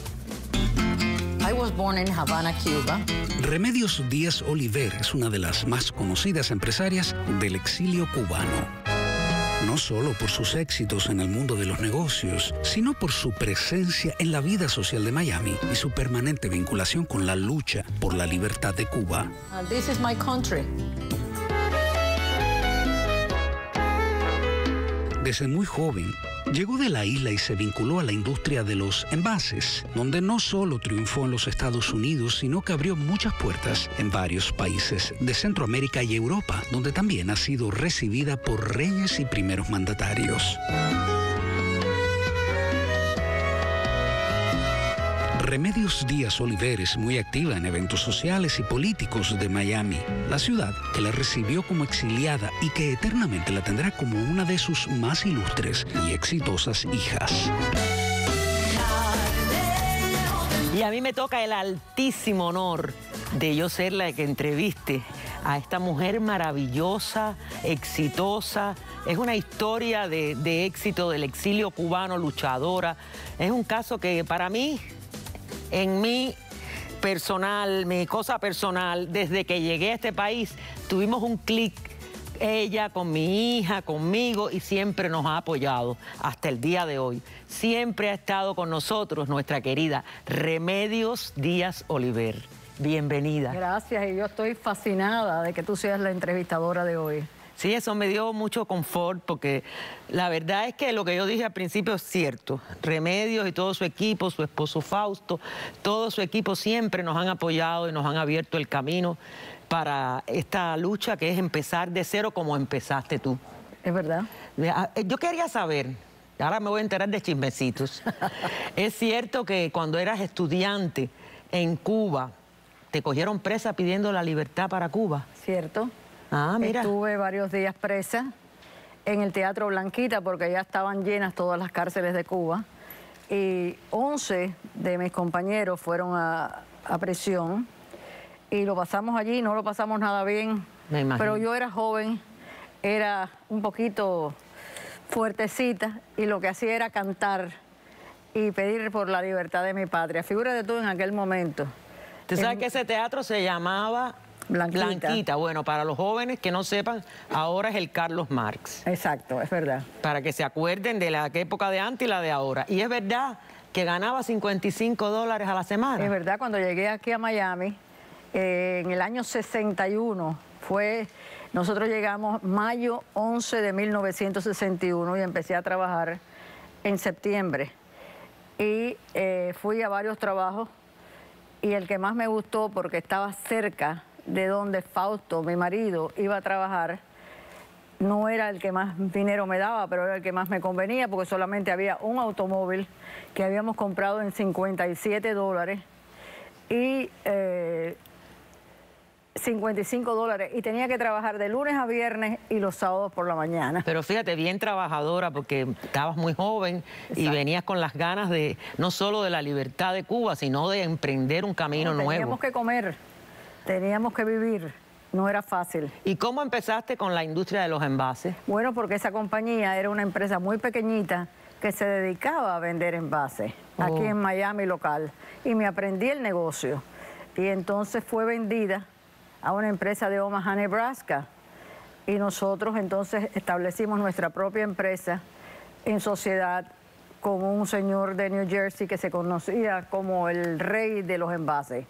I was born in Havana, Cuba. Remedios Díaz Oliver es una de las más conocidas empresarias del exilio cubano. No solo por sus éxitos en el mundo de los negocios, sino por su presencia en la vida social de Miami y su permanente vinculación con la lucha por la libertad de Cuba. Uh, this is my country. Desde muy joven, llegó de la isla y se vinculó a la industria de los envases, donde no solo triunfó en los Estados Unidos, sino que abrió muchas puertas en varios países de Centroamérica y Europa, donde también ha sido recibida por reyes y primeros mandatarios. Remedios Díaz Oliver es muy activa en eventos sociales y políticos de Miami, la ciudad que la recibió como exiliada y que eternamente la tendrá como una de sus más ilustres y exitosas hijas. Y a mí me toca el altísimo honor de yo ser la que entreviste a esta mujer maravillosa, exitosa. Es una historia de, de éxito del exilio cubano, luchadora. Es un caso que para mí, en mi personal, mi cosa personal, desde que llegué a este país, tuvimos un clic, ella con mi hija, conmigo, y siempre nos ha apoyado hasta el día de hoy. Siempre ha estado con nosotros nuestra querida Remedios Díaz Oliver. Bienvenida. Gracias, y yo estoy fascinada de que tú seas la entrevistadora de hoy. Sí, eso me dio mucho confort, porque la verdad es que lo que yo dije al principio es cierto. Remedios y todo su equipo, su esposo Fausto, todo su equipo siempre nos han apoyado y nos han abierto el camino para esta lucha que es empezar de cero como empezaste tú. Es verdad. Yo quería saber, ahora me voy a enterar de chismecitos. ¿Es cierto que cuando eras estudiante en Cuba, te cogieron presa pidiendo la libertad para Cuba? Cierto. Ah, mira. Estuve varios días presa en el Teatro Blanquita porque ya estaban llenas todas las cárceles de Cuba. Y once de mis compañeros fueron a, a prisión y lo pasamos allí, no lo pasamos nada bien. Me imagino. Pero yo era joven, era un poquito fuertecita y lo que hacía era cantar y pedir por la libertad de mi patria. Figúrate tú en aquel momento. ¿Tú sabes en... que ese teatro se llamaba Blanquita. Blanquita? Bueno, para los jóvenes que no sepan, ahora es el Carlos Marx. Exacto, es verdad. Para que se acuerden de la época de antes y la de ahora. Y es verdad que ganaba cincuenta y cinco dólares a la semana. Es verdad, cuando llegué aquí a Miami, eh, en el año sesenta y uno, fue, nosotros llegamos mayo once de mil novecientos sesenta y uno y empecé a trabajar en septiembre. Y eh, fui a varios trabajos y el que más me gustó, porque estaba cerca de donde Fausto, mi marido, iba a trabajar, no era el que más dinero me daba, pero era el que más me convenía, porque solamente había un automóvil que habíamos comprado en cincuenta y siete dólares y eh, cincuenta y cinco dólares, y tenía que trabajar de lunes a viernes y los sábados por la mañana. Pero fíjate, bien trabajadora, porque estabas muy joven. Exacto. Y venías con las ganas de, no solo de la libertad de Cuba, sino de emprender un camino no, nuevo. Teníamos que comer, teníamos que vivir, no era fácil. ¿Y cómo empezaste con la industria de los envases? Bueno, porque esa compañía era una empresa muy pequeñita que se dedicaba a vender envases, oh. aquí en Miami local, y me aprendí el negocio. Y entonces fue vendida a una empresa de Omaha, Nebraska, y nosotros entonces establecimos nuestra propia empresa en sociedad con un señor de New Jersey que se conocía como el rey de los envases.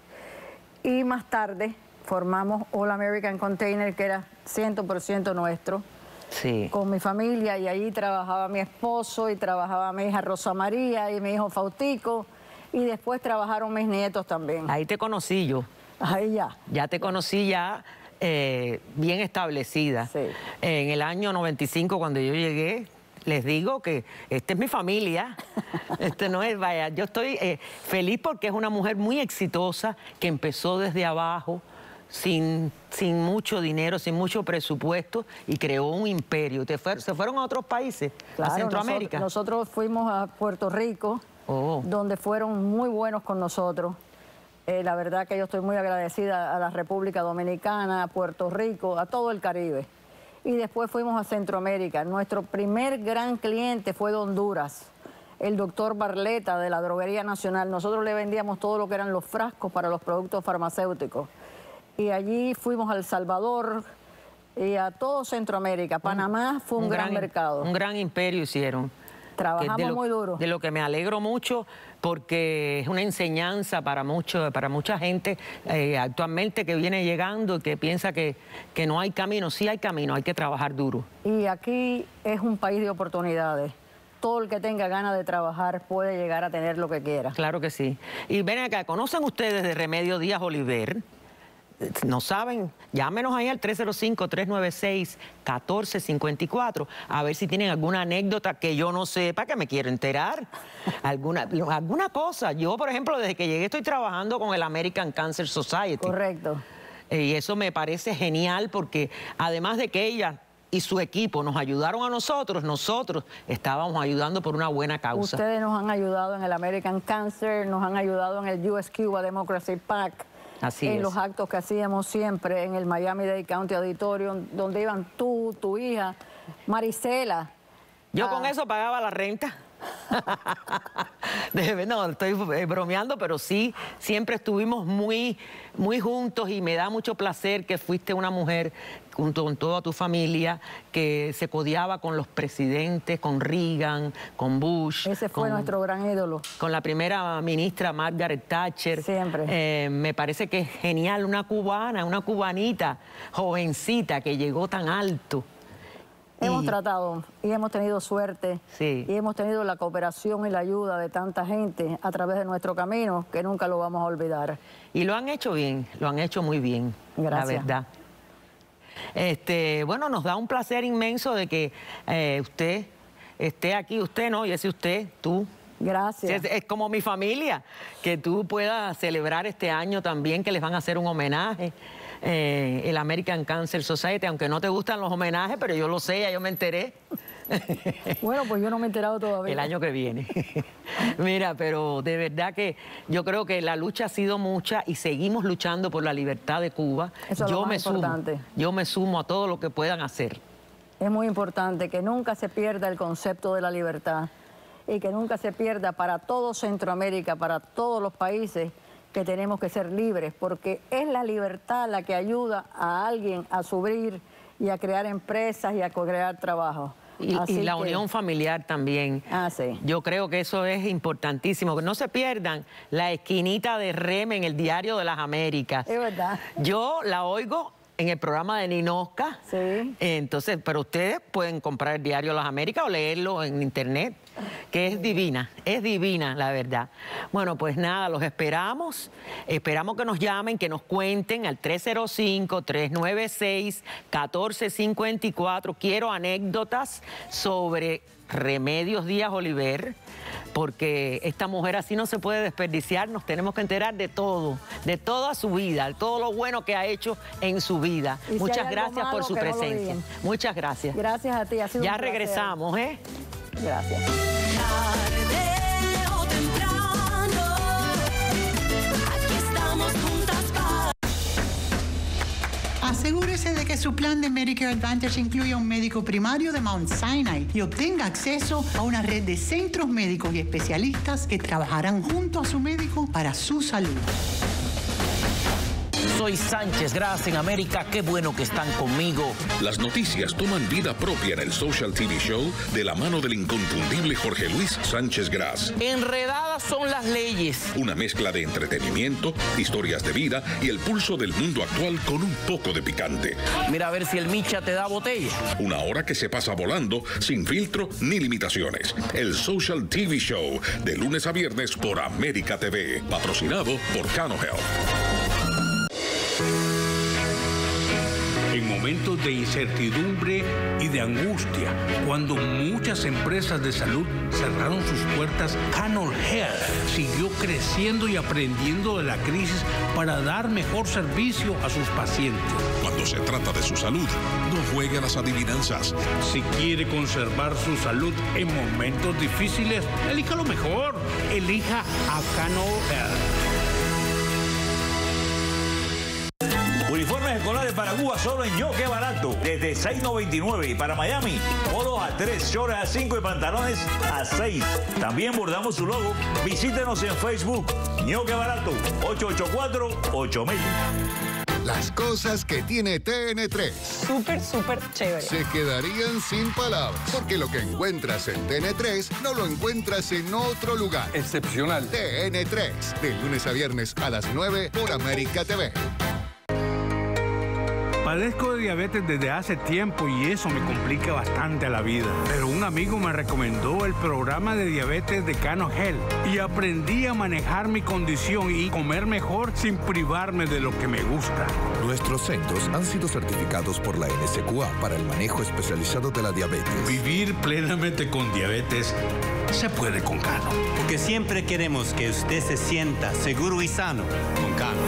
Y más tarde formamos All American Container, que era cien por ciento nuestro, sí. con mi familia, y allí trabajaba mi esposo y trabajaba mi hija Rosa María y mi hijo Fautico, y después trabajaron mis nietos también. Ahí te conocí yo. Ahí ya. Ya te conocí ya eh, bien establecida. Sí. En el año noventa y cinco, cuando yo llegué, les digo que esta es mi familia. Este no es, vaya, yo estoy eh, feliz porque es una mujer muy exitosa que empezó desde abajo, sin, sin mucho dinero, sin mucho presupuesto, y creó un imperio. ¿Te fue, ¿Se fueron a otros países? Claro, ¿A Centroamérica? Nosotros, nosotros fuimos a Puerto Rico, oh. donde fueron muy buenos con nosotros. Eh, la verdad que yo estoy muy agradecida a la República Dominicana, a Puerto Rico, a todo el Caribe. Y después fuimos a Centroamérica. Nuestro primer gran cliente fue de Honduras, el doctor Barleta de la Droguería Nacional. Nosotros le vendíamos todo lo que eran los frascos para los productos farmacéuticos. Y allí fuimos a El Salvador y a todo Centroamérica. Panamá fue un, un gran, gran mercado. Un gran imperio hicieron. Trabajamos lo, muy duro. De lo que me alegro mucho, porque es una enseñanza para, mucho, para mucha gente eh, actualmente que viene llegando y que piensa que, que no hay camino. Sí hay camino, hay que trabajar duro. Y aquí es un país de oportunidades. Todo el que tenga ganas de trabajar puede llegar a tener lo que quiera. Claro que sí. Y ven acá, ¿conocen ustedes de Remedio Díaz Oliver? ¿No saben? Llámenos ahí al tres cero cinco, tres nueve seis, uno cuatro cinco cuatro a ver si tienen alguna anécdota que yo no sepa, que me quiero enterar. Alguna, alguna cosa. Yo, por ejemplo, desde que llegué estoy trabajando con el American Cancer Society. Correcto. Eh, y eso me parece genial porque además de que ella y su equipo nos ayudaron a nosotros, nosotros estábamos ayudando por una buena causa. Ustedes nos han ayudado en el American Cancer, nos han ayudado en el U S Cuba Democracy PAC. Así en es. los actos que hacíamos siempre en el Miami-Dade County Auditorium, donde iban tú, tu hija, Marisela. Yo ah. con eso pagaba la renta. No, estoy bromeando, pero sí, siempre estuvimos muy, muy juntos y me da mucho placer que fuiste una mujer junto con toda tu familia que se codeaba con los presidentes, con Reagan, con Bush. Ese fue con, nuestro gran ídolo. Con la primera ministra Margaret Thatcher. Siempre. Eh, me parece que es genial, una cubana, una cubanita, jovencita que llegó tan alto. Hemos y... tratado y hemos tenido suerte sí. y hemos tenido la cooperación y la ayuda de tanta gente a través de nuestro camino que nunca lo vamos a olvidar. Y lo han hecho bien, lo han hecho muy bien, Gracias. la verdad. Este, bueno, nos da un placer inmenso de que eh, usted esté aquí, usted no, y ese usted, tú. Gracias. Es, es como mi familia, que tú puedas celebrar este año también, que les van a hacer un homenaje. Eh, el American Cancer Society, aunque no te gustan los homenajes, pero yo lo sé, ya yo me enteré. Bueno, pues yo no me he enterado todavía. El año que viene. Mira, pero de verdad que yo creo que la lucha ha sido mucha y seguimos luchando por la libertad de Cuba. Eso es yo lo más me importante. sumo, yo me sumo a todo lo que puedan hacer. Es muy importante que nunca se pierda el concepto de la libertad y que nunca se pierda para todo Centroamérica, para todos los países, que tenemos que ser libres, porque es la libertad la que ayuda a alguien a subir y a crear empresas y a crear trabajo. Y, y la que... unión familiar también. Ah, sí. Yo creo que eso es importantísimo. Que no se pierdan la esquinita de Reme en el Diario de las Américas. Es verdad. Yo la oigo en el programa de Ninosca. Sí. Entonces, pero ustedes pueden comprar el Diario de las Américas o leerlo en internet, que es divina, es divina, la verdad. Bueno, pues nada, los esperamos. Esperamos que nos llamen, que nos cuenten al tres cero cinco, tres nueve seis, uno cuatro cinco cuatro. Quiero anécdotas sobre Remedios Díaz Oliver, porque esta mujer así no se puede desperdiciar. Nos tenemos que enterar de todo, de toda su vida, de todo lo bueno que ha hecho en su vida. Si Muchas gracias por su presencia. No Muchas gracias. Gracias a ti. Ha sido ya un regresamos, ¿eh? Gracias. Tarde o temprano, aquí estamos juntas para... Asegúrese de que su plan de Medicare Advantage incluya un médico primario de Mount Sinai y obtenga acceso a una red de centros médicos y especialistas que trabajarán junto a su médico para su salud. Soy Sánchez Gras en América, qué bueno que están conmigo. Las noticias toman vida propia en el Social T V Show de la mano del inconfundible Jorge Luis Sánchez Gras. Enredadas son las leyes. Una mezcla de entretenimiento, historias de vida y el pulso del mundo actual con un poco de picante. Mira a ver si el Micha te da botella. Una hora que se pasa volando, sin filtro ni limitaciones. El Social T V Show, de lunes a viernes por América T V. Patrocinado por Cano Health. En momentos de incertidumbre y de angustia, cuando muchas empresas de salud cerraron sus puertas, Cano Health siguió creciendo y aprendiendo de la crisis para dar mejor servicio a sus pacientes. Cuando se trata de su salud, no juegue a las adivinanzas. Si quiere conservar su salud en momentos difíciles, elija lo mejor. Elija a Cano Health. para Cuba solo en Yo, qué barato, desde seis noventa y nueve. Y para Miami, polos a tres, shorts a cinco y pantalones a seis. También bordamos su logo. Visítenos en Facebook. Yo, qué barato, ocho ocho cuatro, ocho mil. Las cosas que tiene T N tres. Súper, súper chévere. Se quedarían sin palabras, porque lo que encuentras en T N tres no lo encuentras en otro lugar. Excepcional. T N tres, de lunes a viernes a las nueve por América T V. Padezco de diabetes desde hace tiempo y eso me complica bastante la vida. Pero un amigo me recomendó el programa de diabetes de Cano Health y aprendí a manejar mi condición y comer mejor sin privarme de lo que me gusta. Nuestros centros han sido certificados por la N S Q A para el manejo especializado de la diabetes. Vivir plenamente con diabetes se puede con Cano. Porque siempre queremos que usted se sienta seguro y sano con Cano.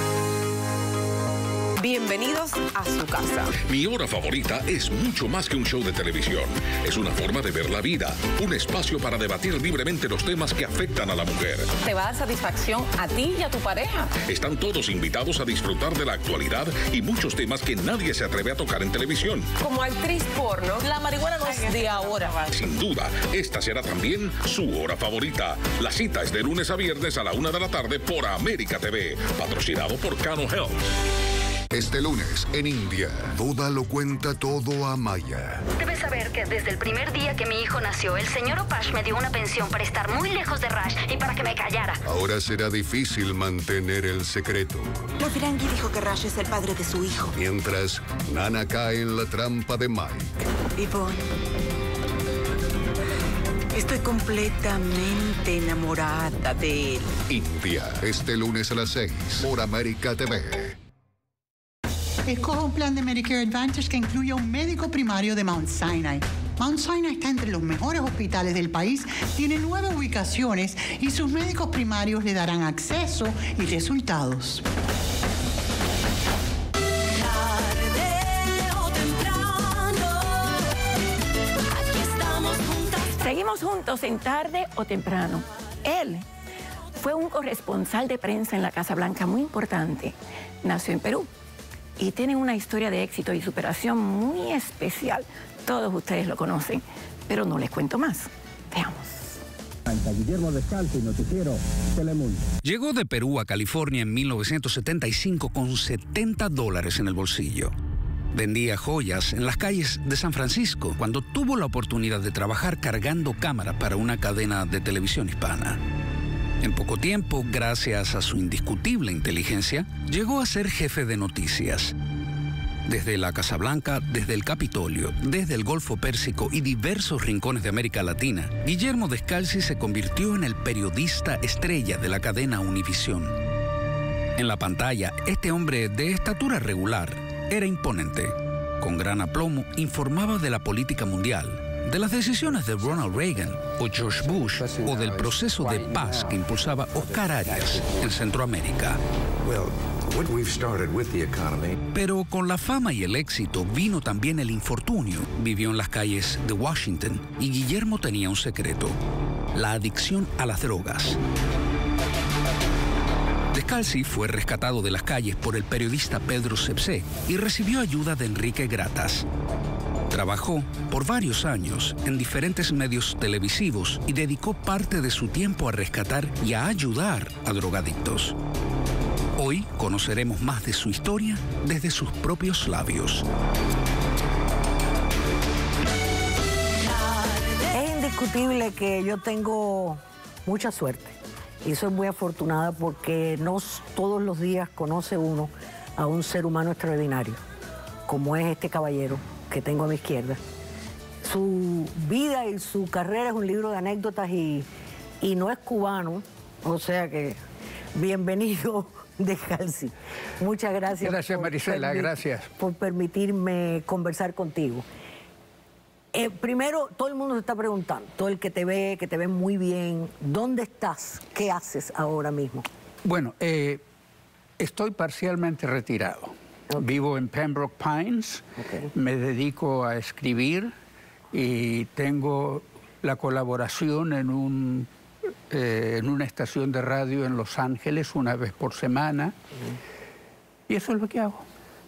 Bienvenidos a su casa. Mi hora favorita es mucho más que un show de televisión. Es una forma de ver la vida, un espacio para debatir libremente los temas que afectan a la mujer. Te va a dar satisfacción a ti y a tu pareja. Están todos invitados a disfrutar de la actualidad y muchos temas que nadie se atreve a tocar en televisión. Como actriz porno, la marihuana no es de ahora. Sin duda, esta será también su hora favorita. La cita es de lunes a viernes a la una de la tarde por América T V, patrocinado por Cano Health. Este lunes, en India, Boda lo cuenta todo a Maya. Debes saber que desde el primer día que mi hijo nació, el señor Opash me dio una pensión para estar muy lejos de Raj y para que me callara. Ahora será difícil mantener el secreto. Mofirangi dijo que Raj es el padre de su hijo. Mientras, Nana cae en la trampa de Mike. Yvonne, estoy completamente enamorada de él. India, este lunes a las seis, por América T V. Escoja un plan de Medicare Advantage que incluya un médico primario de Mount Sinai. Mount Sinai está entre los mejores hospitales del país, tiene nueve ubicaciones y sus médicos primarios le darán acceso y resultados. Seguimos juntos en Tarde o Temprano. Él fue un corresponsal de prensa en la Casa Blanca muy importante. Nació en Perú y tiene una historia de éxito y superación muy especial. Todos ustedes lo conocen, pero no les cuento más. Veamos. Guillermo Descalzi, noticiero Telemundo. Llegó de Perú a California en mil novecientos setenta y cinco con setenta dólares en el bolsillo. Vendía joyas en las calles de San Francisco cuando tuvo la oportunidad de trabajar cargando cámaras para una cadena de televisión hispana. En poco tiempo, gracias a su indiscutible inteligencia, llegó a ser jefe de noticias. Desde la Casa Blanca, desde el Capitolio, desde el Golfo Pérsico y diversos rincones de América Latina, Guillermo Descalzi se convirtió en el periodista estrella de la cadena Univisión. En la pantalla, este hombre de estatura regular era imponente. Con gran aplomo, informaba de la política mundial, de las decisiones de Ronald Reagan o George Bush o del proceso de paz que impulsaba Oscar Arias en Centroamérica. Pero con la fama y el éxito vino también el infortunio. Vivió en las calles de Washington y Guillermo tenía un secreto: la adicción a las drogas. Descalzi fue rescatado de las calles por el periodista Pedro Sepsé y recibió ayuda de Enrique Gratas. Trabajó por varios años en diferentes medios televisivos y dedicó parte de su tiempo a rescatar y a ayudar a drogadictos. Hoy conoceremos más de su historia desde sus propios labios. Es indiscutible que yo tengo mucha suerte y soy muy afortunada porque no todos los días conoce uno a un ser humano extraordinario, como es este caballero que tengo a mi izquierda. Su vida y su carrera es un libro de anécdotas y, y no es cubano, o sea que bienvenido, Descalzi. Muchas gracias. Gracias, Marisela, gracias. Por permitirme conversar contigo. Eh, primero, todo el mundo se está preguntando, todo el que te ve, que te ve muy bien, ¿dónde estás? ¿Qué haces ahora mismo? Bueno, eh, estoy parcialmente retirado. Okay. Vivo en Pembroke Pines, okay. Me dedico a escribir y tengo la colaboración en, un, eh, en una estación de radio en Los Ángeles una vez por semana. Uh-huh. Y eso es lo que hago.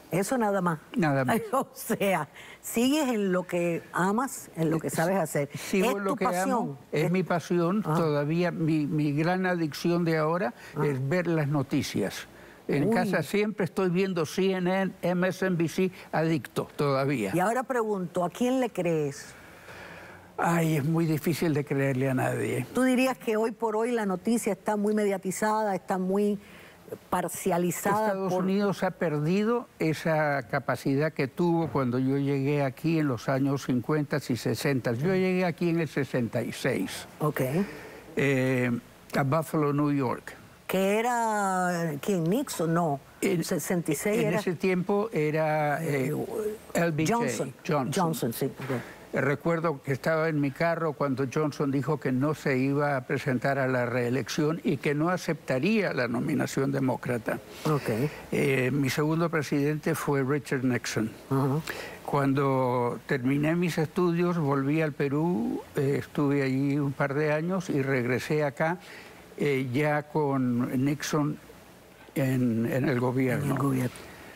Eso nada más. Nada más. O sea, sigues en lo que amas, en lo que sabes hacer. Sigo ¿Es en lo tu que pasión? amo, es mi pasión. Ah. Todavía mi, mi gran adicción de ahora Ah. es ver las noticias. En Uy. casa siempre estoy viendo C N N, M S N B C, adicto todavía. Y ahora pregunto, ¿a quién le crees? Ay, es muy difícil de creerle a nadie. ¿Tú dirías que hoy por hoy la noticia está muy mediatizada, está muy parcializada? Estados por... Unidos ha perdido esa capacidad que tuvo cuando yo llegué aquí en los años cincuenta y sesenta. Yo llegué aquí en el sesenta y seis. Ok. Eh, a Buffalo, New York. ¿Que era quién? ¿Nixon? No. En sesenta y seis En era... ese tiempo era eh, L B J. Johnson. Johnson. Johnson, sí. Okay. Recuerdo que estaba en mi carro cuando Johnson dijo que no se iba a presentar a la reelección y que no aceptaría la nominación demócrata. Okay. Eh, mi segundo presidente fue Richard Nixon. Uh-huh. Cuando terminé mis estudios, volví al Perú, eh, estuve allí un par de años y regresé acá eh, ya con Nixon en, en el gobierno. En el gobierno.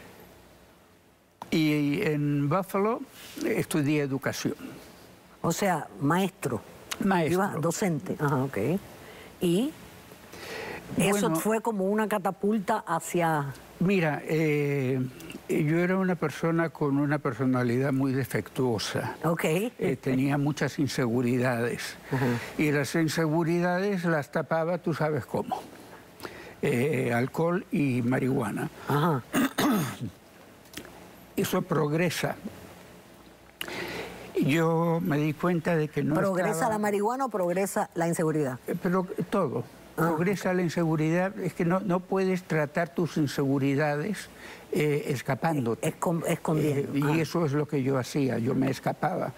Y en Buffalo estudié educación. O sea, maestro. Maestro. Iba docente. Ajá, ok. Y eso Bueno, fue como una catapulta hacia... Mira, eh, yo era una persona con una personalidad muy defectuosa. Ok. Eh, tenía muchas inseguridades. Uh-huh. Y las inseguridades las tapaba, tú sabes cómo. Eh, alcohol y marihuana. Ajá. Eso progresa. Yo me di cuenta de que no ¿Progresa estaba... la marihuana o progresa la inseguridad? Pero todo. Ah, Progresa la inseguridad. Es que no, no puedes tratar tus inseguridades eh, escapándote. Escon- escondiendo. Eh, y Ah. eso es lo que yo hacía. Yo me escapaba.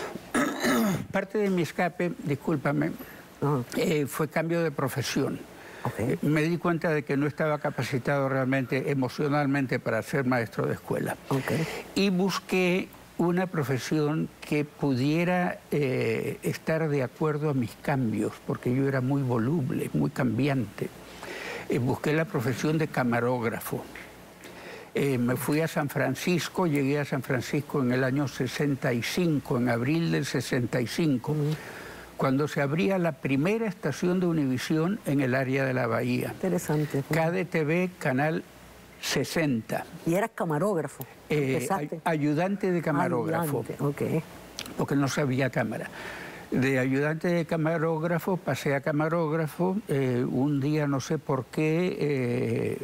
Parte de mi escape, discúlpame, eh, fue cambio de profesión. Okay. Eh, Me di cuenta de que no estaba capacitado realmente emocionalmente para ser maestro de escuela. Okay. Y busqué una profesión que pudiera eh, estar de acuerdo a mis cambios, porque yo era muy voluble, muy cambiante. Eh, busqué la profesión de camarógrafo. Eh, me fui a San Francisco, llegué a San Francisco en el año sesenta y cinco, en abril del sesenta y cinco. Uh-huh. Cuando se abría la primera estación de Univisión en el área de la Bahía. Interesante. K D T V, canal sesenta. ¿Y eras camarógrafo? Eh, ay- ayudante de camarógrafo. Ayudante, ok. Porque no sabía cámara. De ayudante de camarógrafo pasé a camarógrafo. Eh, un día, no sé por qué, eh,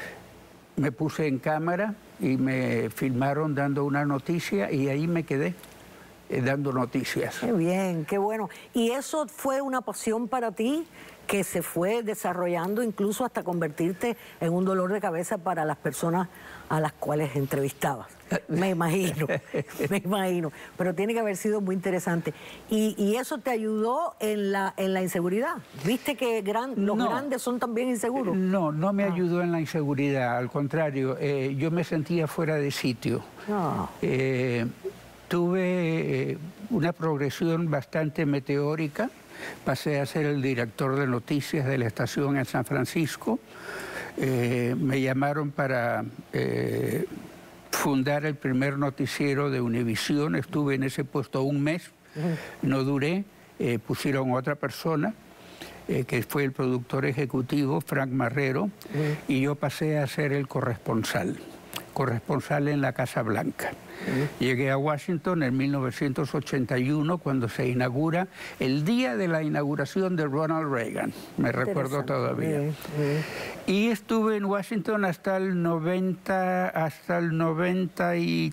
me puse en cámara y me filmaron dando una noticia y ahí me quedé. Eh, dando noticias. Qué bien, qué bueno. ¿Y eso fue una pasión para ti que se fue desarrollando incluso hasta convertirte en un dolor de cabeza para las personas a las cuales entrevistabas? Me imagino, me imagino. Pero tiene que haber sido muy interesante. ¿Y, y eso te ayudó en la, en la inseguridad? ¿Viste que gran, los No. grandes son también inseguros? No, no me Ah. ayudó en la inseguridad. Al contrario, eh, yo me sentía fuera de sitio. No. Eh, tuve eh, una progresión bastante meteórica. Pasé a ser el director de noticias de la estación en San Francisco. Eh, me llamaron para eh, fundar el primer noticiero de Univisión. Estuve en ese puesto un mes, no duré. Eh, pusieron a otra persona, eh, que fue el productor ejecutivo, Frank Marrero, y yo pasé a ser el corresponsal. corresponsal en la Casa Blanca. Uh-huh. Llegué a Washington en mil novecientos ochenta y uno cuando se inaugura, el día de la inauguración de Ronald Reagan, me recuerdo todavía. Uh-huh. Y estuve en Washington hasta el noventa, hasta el noventa y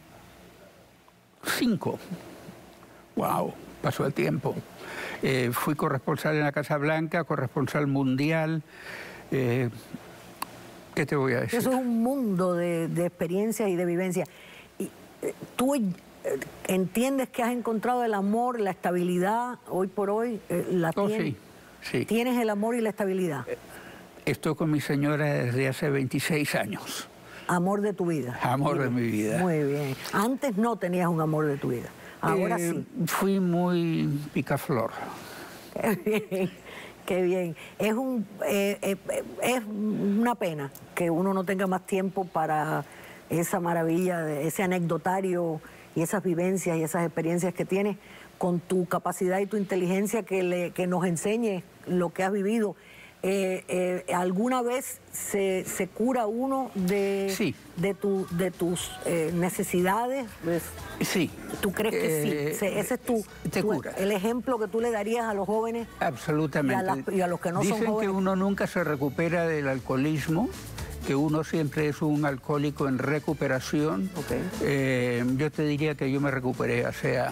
cinco. Wow, pasó el tiempo. Eh, fui corresponsal en la Casa Blanca, corresponsal mundial. Eh, ¿Qué te voy a decir? Eso es un mundo de, de experiencias y de vivencias. Y, eh, ¿Tú eh, entiendes que has encontrado el amor, la estabilidad, hoy por hoy? Eh, la oh, tienes, sí, sí. ¿Tienes el amor y la estabilidad? Estoy con mi señora desde hace veintiséis años. Amor de tu vida. Amor de mi vida. Muy bien. Antes no tenías un amor de tu vida. Ahora eh, sí. Fui muy picaflor. Qué bien, qué bien. Es, un, eh, eh, es una pena que uno no tenga más tiempo para esa maravilla, de ese anecdotario y esas vivencias y esas experiencias que tienes, con tu capacidad y tu inteligencia que, le, que nos enseñe lo que has vivido. Eh, eh, ¿Alguna vez se, se cura uno de, sí. de, tu, de tus eh, necesidades? Pues, sí. ¿Tú crees que eh, sí? Ese es tu, te tu, cura. el ejemplo que tú le darías a los jóvenes. Absolutamente. Y a, las, y a los que no Dicen son jóvenes. que uno nunca se recupera del alcoholismo, que uno siempre es un alcohólico en recuperación. Okay. Eh, yo te diría que yo me recuperé, o sea...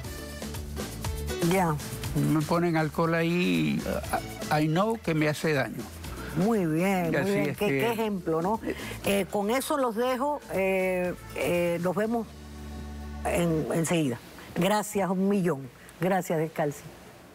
Ya. Me ponen alcohol ahí y I know que me hace daño. Muy bien, muy bien. Es ¿Qué, que... qué ejemplo, ¿no? Eh, con eso los dejo. Eh, eh, nos vemos en, enseguida. Gracias, un millón. Gracias, Descalzi.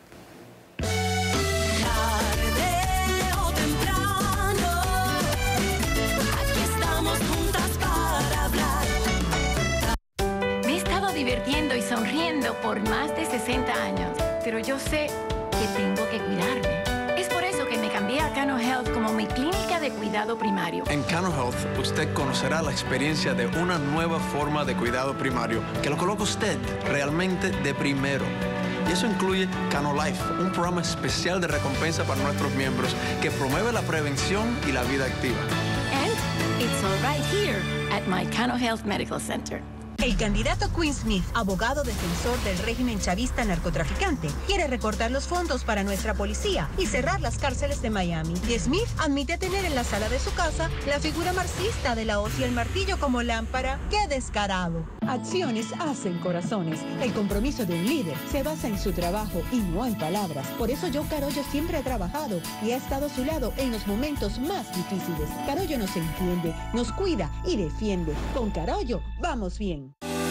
Divirtiendo y sonriendo por más de sesenta años, pero yo sé que tengo que cuidarme. Es por eso que me cambié a Cano Health como mi clínica de cuidado primario. En Cano Health usted conocerá la experiencia de una nueva forma de cuidado primario que lo coloca usted realmente de primero. Y eso incluye Cano Life, un programa especial de recompensa para nuestros miembros que promueve la prevención y la vida activa. And it's all right here at my Cano Health Medical Center. El candidato Quinn Smith, abogado defensor del régimen chavista narcotraficante, quiere recortar los fondos para nuestra policía y cerrar las cárceles de Miami. Y Smith admite tener en la sala de su casa la figura marxista de la hoz y el martillo como lámpara. ¡Qué descarado! Acciones hacen corazones. El compromiso de un líder se basa en su trabajo y no en palabras. Por eso yo, Carollo, siempre he trabajado y he estado a su lado en los momentos más difíciles. Carollo nos entiende, nos cuida y defiende. Con Carollo, vamos bien.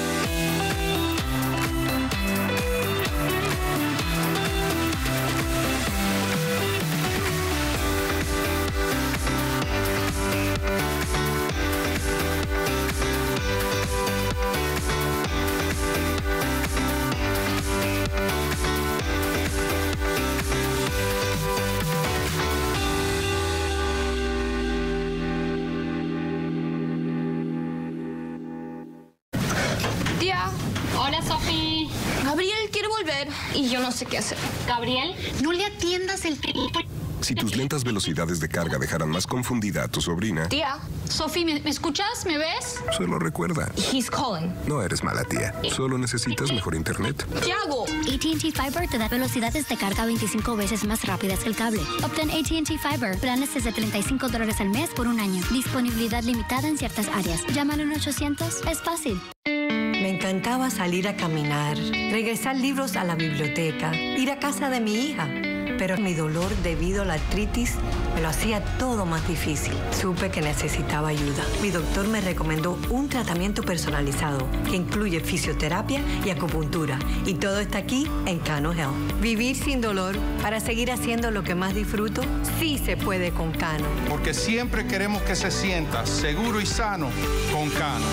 Tía, hola Sofi. Gabriel quiere volver y yo no sé qué hacer. Gabriel, no le atiendas el teléfono. Si tus lentas velocidades de carga dejaran más confundida a tu sobrina... Tía, Sofi, ¿me, ¿me escuchas? ¿Me ves? Solo recuerda. He's calling. No eres mala tía. Solo necesitas mejor internet. ¿Qué hago? A T and T Fiber te da velocidades de carga veinticinco veces más rápidas que el cable. Obtén A T and T Fiber. Planes desde treinta y cinco dólares al mes por un año. Disponibilidad limitada en ciertas áreas. Llama al uno ochocientos. Es fácil. Me encantaba salir a caminar, regresar libros a la biblioteca, ir a casa de mi hija. Pero mi dolor debido a la artritis me lo hacía todo más difícil. Supe que necesitaba ayuda. Mi doctor me recomendó un tratamiento personalizado que incluye fisioterapia y acupuntura. Y todo está aquí en Cano Health. Vivir sin dolor para seguir haciendo lo que más disfruto, sí se puede con Cano. Porque siempre queremos que se sienta seguro y sano con Cano.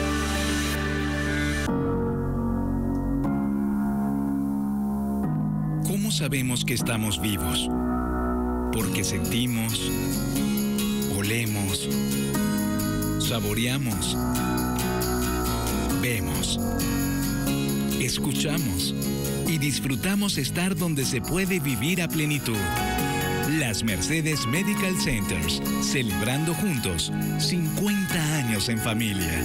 ¿Cómo sabemos que estamos vivos? Porque sentimos, olemos, saboreamos, vemos, escuchamos y disfrutamos estar donde se puede vivir a plenitud. Las Mercedes Medical Centers, celebrando juntos cincuenta años en familia.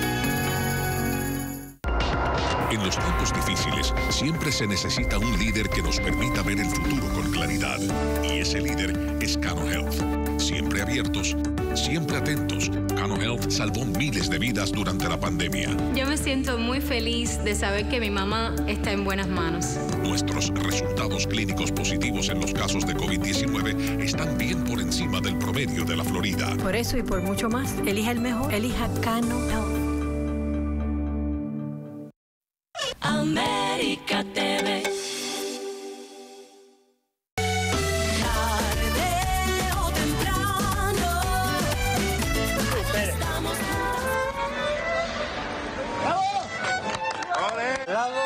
En los tiempos difíciles, siempre se necesita un líder que nos permita ver el futuro con claridad. Y ese líder es Cano Health. Siempre abiertos, siempre atentos. Cano Health salvó miles de vidas durante la pandemia. Yo me siento muy feliz de saber que mi mamá está en buenas manos. Nuestros resultados clínicos positivos en los casos de COVID diecinueve están bien por encima del promedio de la Florida. Por eso y por mucho más, elija el mejor, elija Cano Health. América T V. Tarde o temprano. Aquí estamos. ¡Bravo! ¡Bravo!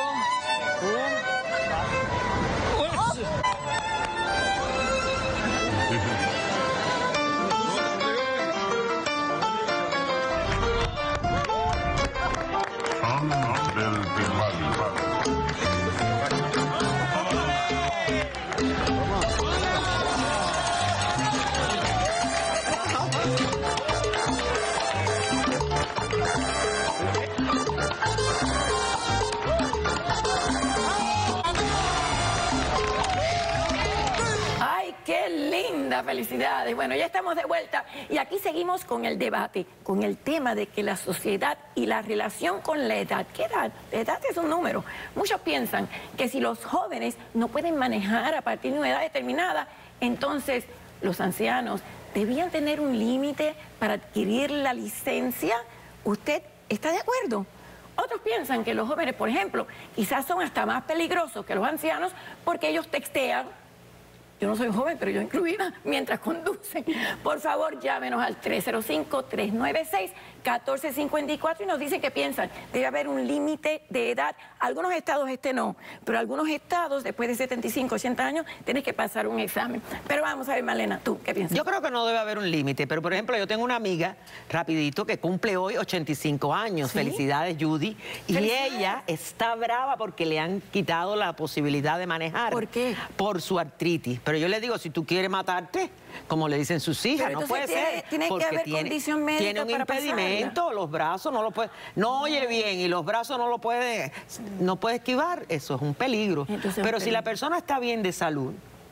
qué linda! Felicidades. Bueno, ya estamos de vuelta y aquí seguimos con el debate, con el tema de que la sociedad y la relación con la edad. ¿Qué edad? La edad es un número. Muchos piensan que si los jóvenes no pueden manejar a partir de una edad determinada, entonces los ancianos debían tener un límite para adquirir la licencia. ¿Usted está de acuerdo? Otros piensan que los jóvenes, por ejemplo, quizás son hasta más peligrosos que los ancianos porque ellos textean. Yo no soy joven, pero yo incluida mientras conducen. Por favor, llámenos al tres cero cinco, tres nueve seis, uno cuatro cinco cuatro y nos dicen qué piensan. Debe haber un límite de edad. Algunos estados este no, pero algunos estados, después de setenta y cinco, ochenta años, tienes que pasar un examen. Pero vamos a ver, Malena, ¿tú qué piensas? Yo creo que no debe haber un límite, pero por ejemplo, yo tengo una amiga, rapidito, que cumple hoy ochenta y cinco años. ¿Sí? Felicidades, Judy. Y Felicidades. Ella está brava porque le han quitado la posibilidad de manejar. ¿Por qué? Por su artritis. Pero yo le digo, si tú quieres matarte, como le dicen sus hijas, pero no puede tiene, ser. Tiene que haber tiene, condición médica tiene un para impedimento, pasarla. Los brazos no lo puede, no oye bien y los brazos no lo puede, no puede esquivar, eso es un peligro. Entonces, pero un si peligro. la persona está bien de salud,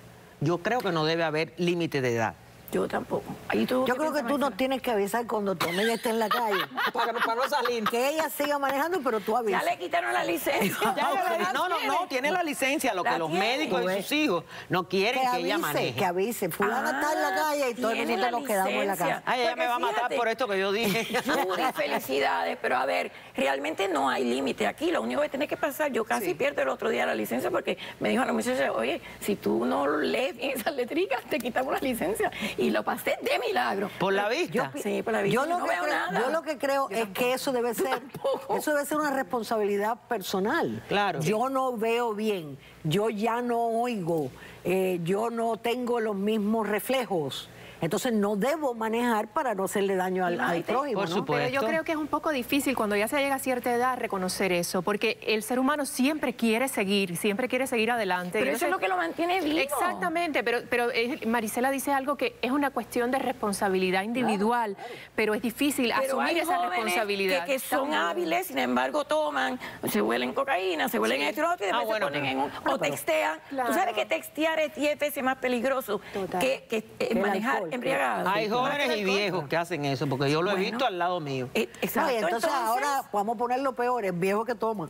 yo creo que no debe haber límite de edad. Yo tampoco. Ahí tú, Yo creo que tú nos tienes que avisar cuando tu amiga esté en la calle. para, para no salir. Que ella siga manejando, pero tú avisas. Ya le quitaron la licencia. Ya le- no, no, no, tiene la licencia, lo que La los tiene. médicos y sus hijos no quieren que, avise, ella maneje. que avise. Fulana está en la calle y todos tiene nosotros la nos quedamos en la licencia. casa. Ay, ella Porque me va a matar fíjate, por esto que yo dije. Judy, felicidades, pero a ver, realmente no hay límite aquí. Lo único que tienes que pasar, yo casi Sí. pierdo el otro día la licencia porque me dijo la muchacha, oye, si tú no lees bien esas letricas, te quitamos la licencia. Y lo pasé de milagro. Por la vista. Yo, sí, por la vista. Yo lo, no que veo creo, nada. yo lo que creo Yo es tampoco. que eso debe ser tampoco. eso debe ser una responsabilidad personal. Claro. Yo no veo bien, yo ya no oigo, eh, yo no tengo los mismos reflejos. Entonces no debo manejar para no hacerle daño al, al prójimo, Por ¿no? supuesto. Pero yo creo que es un poco difícil cuando ya se llega a cierta edad reconocer eso, porque el ser humano siempre quiere seguir, siempre quiere seguir adelante. Pero Y eso es lo que lo mantiene vivo. Exactamente, pero, pero eh, Marisela dice algo que es una cuestión de responsabilidad individual, pero es difícil Pero hay asumir esa jóvenes responsabilidad. Que, que son hábiles, sin embargo toman, se huelen cocaína, se huelen Sí. esto y lo otro, y después Ah, bueno, se ponen pero- en un... Ah, o pero- textean. Claro. Tú sabes que textear es diez veces más peligroso Total. que, que, eh, el manejar alcohol. embriagado. Hay Más que jóvenes el y alcohol. viejos que hacen eso, porque yo lo he Bueno. visto al lado mío. Eh, No, Exacto. y entonces, ahora vamos a ponerlo peor, es viejo que toma.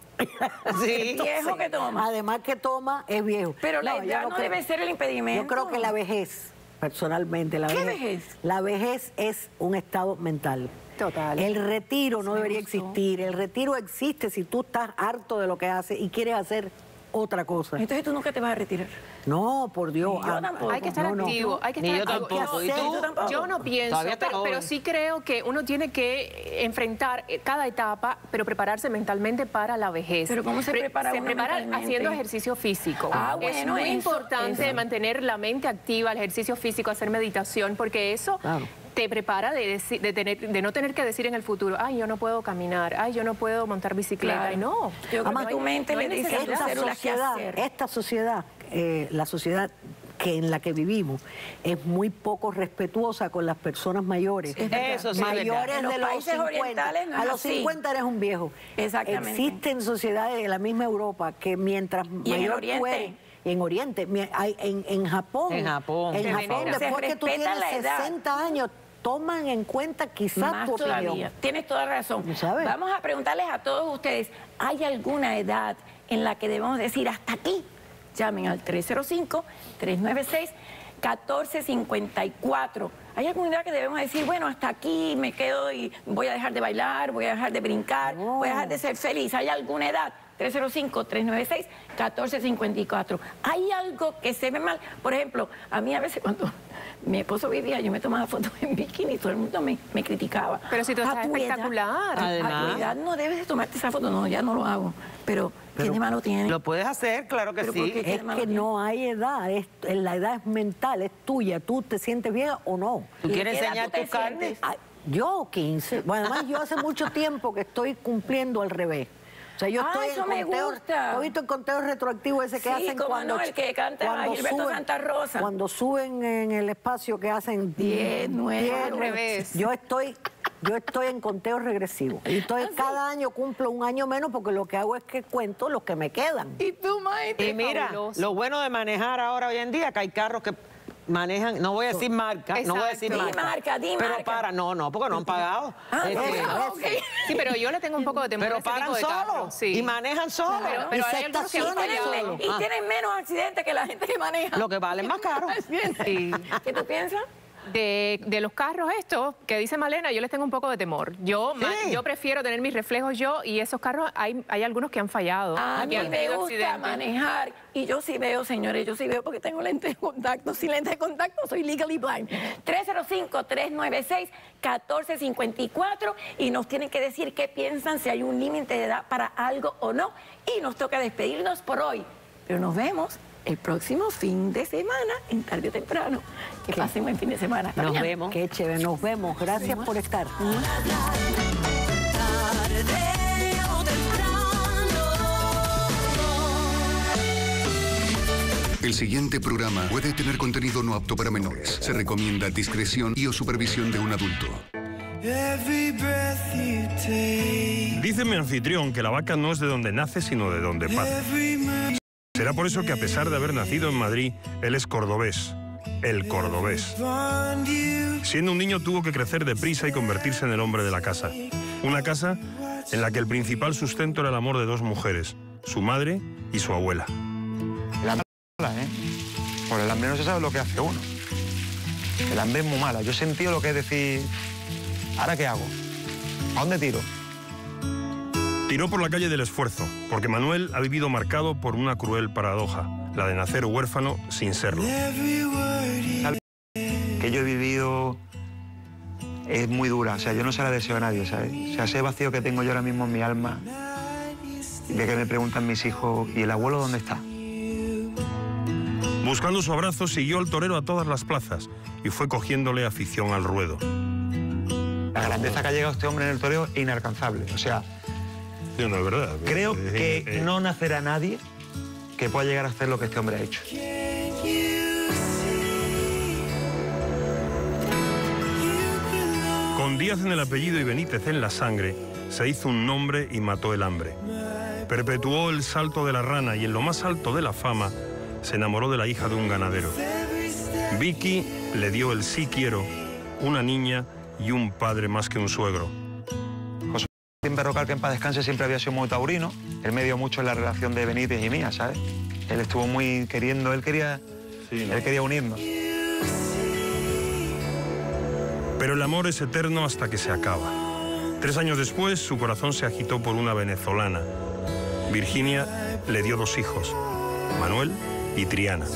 Sí. Viejo que toma. Además que toma, es viejo. Pero la yo edad no creo- debe ser el impedimento. Yo creo que la vejez, personalmente, la ¿Qué vejez, vejez? La vejez es un estado mental. Total. El retiro no me debería gustó. existir. El retiro existe si tú estás harto de lo que haces y quieres hacer otra cosa. Entonces tú nunca te vas a retirar. No, por Dios. Ni yo ah, tampoco. Hay que estar no, no. activo, hay que Ni estar yo activo. tampoco. ¿Y No, tú? Yo tampoco. Yo no pienso, Todavía estás pero, pero joven. sí creo que uno tiene que enfrentar cada etapa, pero prepararse mentalmente para la vejez. ¿Pero cómo se prepara Se uno prepara mentalmente? haciendo ejercicio físico. Ah, es bueno, muy eso, importante eso. mantener la mente activa, el ejercicio físico, hacer meditación, porque eso Claro. te prepara de, deci- de, tener, de no tener que decir en el futuro, ay, yo no puedo caminar, ay, yo no puedo montar bicicleta. Claro. Y no. Yo creo Además, que tu mente no hay le dice a tu Esta célula qué sociedad, hacer. esta sociedad, eh, la sociedad que en la que vivimos, es muy poco respetuosa con las personas mayores. Es verdad. Eso sí es mayores verdad. En los de los países cincuenta. orientales no a es los así. cincuenta eres un viejo. Exactamente. Existen sociedades de la misma Europa que mientras ¿Y en el mayor Oriente? tú eres, y en Oriente, mi- hay- en, en Japón, En Japón. en Se Japón, venera. después Se que tú respeta tienes la edad. sesenta años, toman en cuenta quizás Más tu todavía. opinión. Tienes toda razón. ¿Sabes? Vamos a preguntarles a todos ustedes, ¿hay alguna edad en la que debemos decir hasta aquí? Llamen al tres cero cinco, tres nueve seis, uno cuatro cinco cuatro. ¿Hay alguna edad que debemos decir, bueno, hasta aquí me quedo y voy a dejar de bailar, voy a dejar de brincar, voy a dejar de ser feliz? ¿Hay alguna edad? tres cero cinco, tres nueve seis, uno cuatro cinco cuatro. ¿Hay algo que se ve mal? Por ejemplo, a mí a veces cuando mi esposo vivía, yo me tomaba fotos en bikini y todo el mundo me, me criticaba. Pero si tú A estás tu edad- espectacular. A Además. tu edad no debes de tomarte esa foto. No, ya no lo hago. Pero, ¿qué de malo tiene? Lo puedes hacer, claro que Pero ¿por sí. qué? ¿Qué Es de malo que tiene? no hay edad, es- la edad es mental, es tuya. ¿Tú te sientes vieja o no? ¿Tú quieres ¿Qué edad enseñar tú te tu carne? sientes? Ay, yo quince. Bueno, además yo hace mucho tiempo que estoy cumpliendo al revés. O sea, yo Ah, estoy eso en me conteo, gusta. ¿has visto el conteo retroactivo ese que Sí, hacen cómo cuando no, el que canta cuando Gilberto Santa Rosa. Cuando suben en el espacio que hacen Diez, nueve, diez, al nueve. revés. Yo estoy yo estoy en conteo regresivo. Y entonces ¿Ah, cada año cumplo un año menos porque lo que hago es que cuento los que me quedan. ¿Y tú, Maite? Y mira, fabuloso. lo bueno de manejar ahora hoy en día, que hay carros que manejan, no voy a decir marca, no voy a decir Di marca. marca, di Pero marca. para, no, no, porque no han pagado. Ah, Este, ah, ok. Sí, pero yo le tengo un poco de temor Pero a ese paran tipo de solo carros, sí. y manejan solo. Pero, pero hay algunos que han Y tienen, fallado. y Ah. tienen menos accidentes que la gente que maneja. Lo que vale más caro. Sí. ¿Qué tú piensas? De, de los carros estos que dice Malena, yo les tengo un poco de temor. Yo, ma- Sí. yo prefiero tener mis reflejos yo y esos carros hay, hay algunos que han fallado. A que mí han me tenido gusta accidentes. manejar y yo sí veo, señores, yo sí veo porque tengo lentes de contacto. Sin lentes de contacto soy legally blind. tres cero cinco, tres nueve seis, uno cuatro cinco cuatro y nos tienen que decir qué piensan, si hay un límite de edad para algo o no. Y nos toca despedirnos por hoy. Pero nos vemos el próximo fin de semana, en tarde o temprano. Que pasen buen fin de semana. Hasta Nos mañana. vemos. Qué chévere, nos vemos. Gracias por estar. El siguiente programa puede tener contenido no apto para menores. Se recomienda discreción y o supervisión de un adulto. Dice mi anfitrión que la vaca no es de donde nace, sino de donde pasa. Será por eso que a pesar de haber nacido en Madrid, él es cordobés. El cordobés. Siendo un niño tuvo que crecer deprisa y convertirse en el hombre de la casa. Una casa en la que el principal sustento era el amor de dos mujeres, su madre y su abuela. La mala, ¿eh? Por el hambre no se sabe lo que hace uno. El hambre es muy mala. Yo he sentido lo que es decir, ¿ahora qué hago? ¿A dónde tiro? Tiró por la calle del esfuerzo, porque Manuel ha vivido marcado por una cruel paradoja, la de nacer huérfano sin serlo. Que yo he vivido es muy dura. O sea, yo no se la deseo a nadie, ¿sabes? O sea, ese vacío que tengo yo ahora mismo en mi alma, de que me preguntan mis hijos, ¿y el abuelo dónde está? Buscando su abrazo, siguió al torero a todas las plazas y fue cogiéndole afición al ruedo. La grandeza que ha llegado este hombre en el toreo es inalcanzable. O sea, sí, no es verdad. creo Eh, que eh, no nacerá nadie que pueda llegar a hacer lo que este hombre ha hecho. Con Díaz en el apellido y Benítez en la sangre, se hizo un nombre y mató el hambre. Perpetuó el salto de la rana y en lo más alto de la fama se enamoró de la hija de un ganadero. Vicky le dio el sí quiero, una niña y un padre más que un suegro. José Martín Berrocal, que en paz descanse, siempre había sido muy taurino. Él me dio mucho en la relación de Benítez y mía, ¿sabes? Él estuvo muy queriendo, él quería, Sí, ¿no? él quería unirnos. Pero el amor es eterno hasta que se acaba. Tres años después, su corazón se agitó por una venezolana. Virginia le dio dos hijos, Manuel y Triana.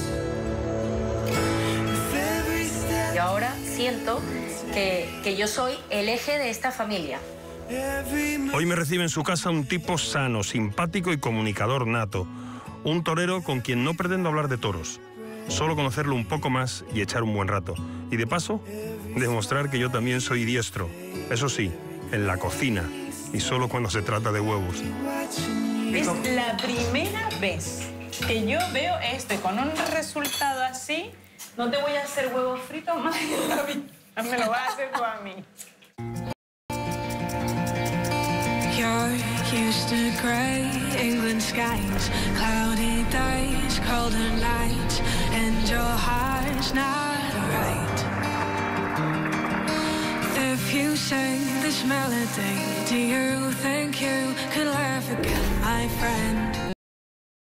Yo ahora siento que, que yo soy el eje de esta familia. Hoy me recibe en su casa un tipo sano, simpático y comunicador nato. Un torero con quien no pretendo hablar de toros, solo conocerlo un poco más y echar un buen rato. Y de paso, demostrar que yo también soy diestro. Eso sí, en la cocina y solo cuando se trata de huevos. Es la primera vez que yo veo esto y con un resultado así, no te voy a hacer huevos fritos más en la vida. Me lo vas a hacer tú a mí. You're used to grey England skies, cloudy days, colder nights, and your heart's not right. If you sing this melody, do you think you could laugh again, my friend?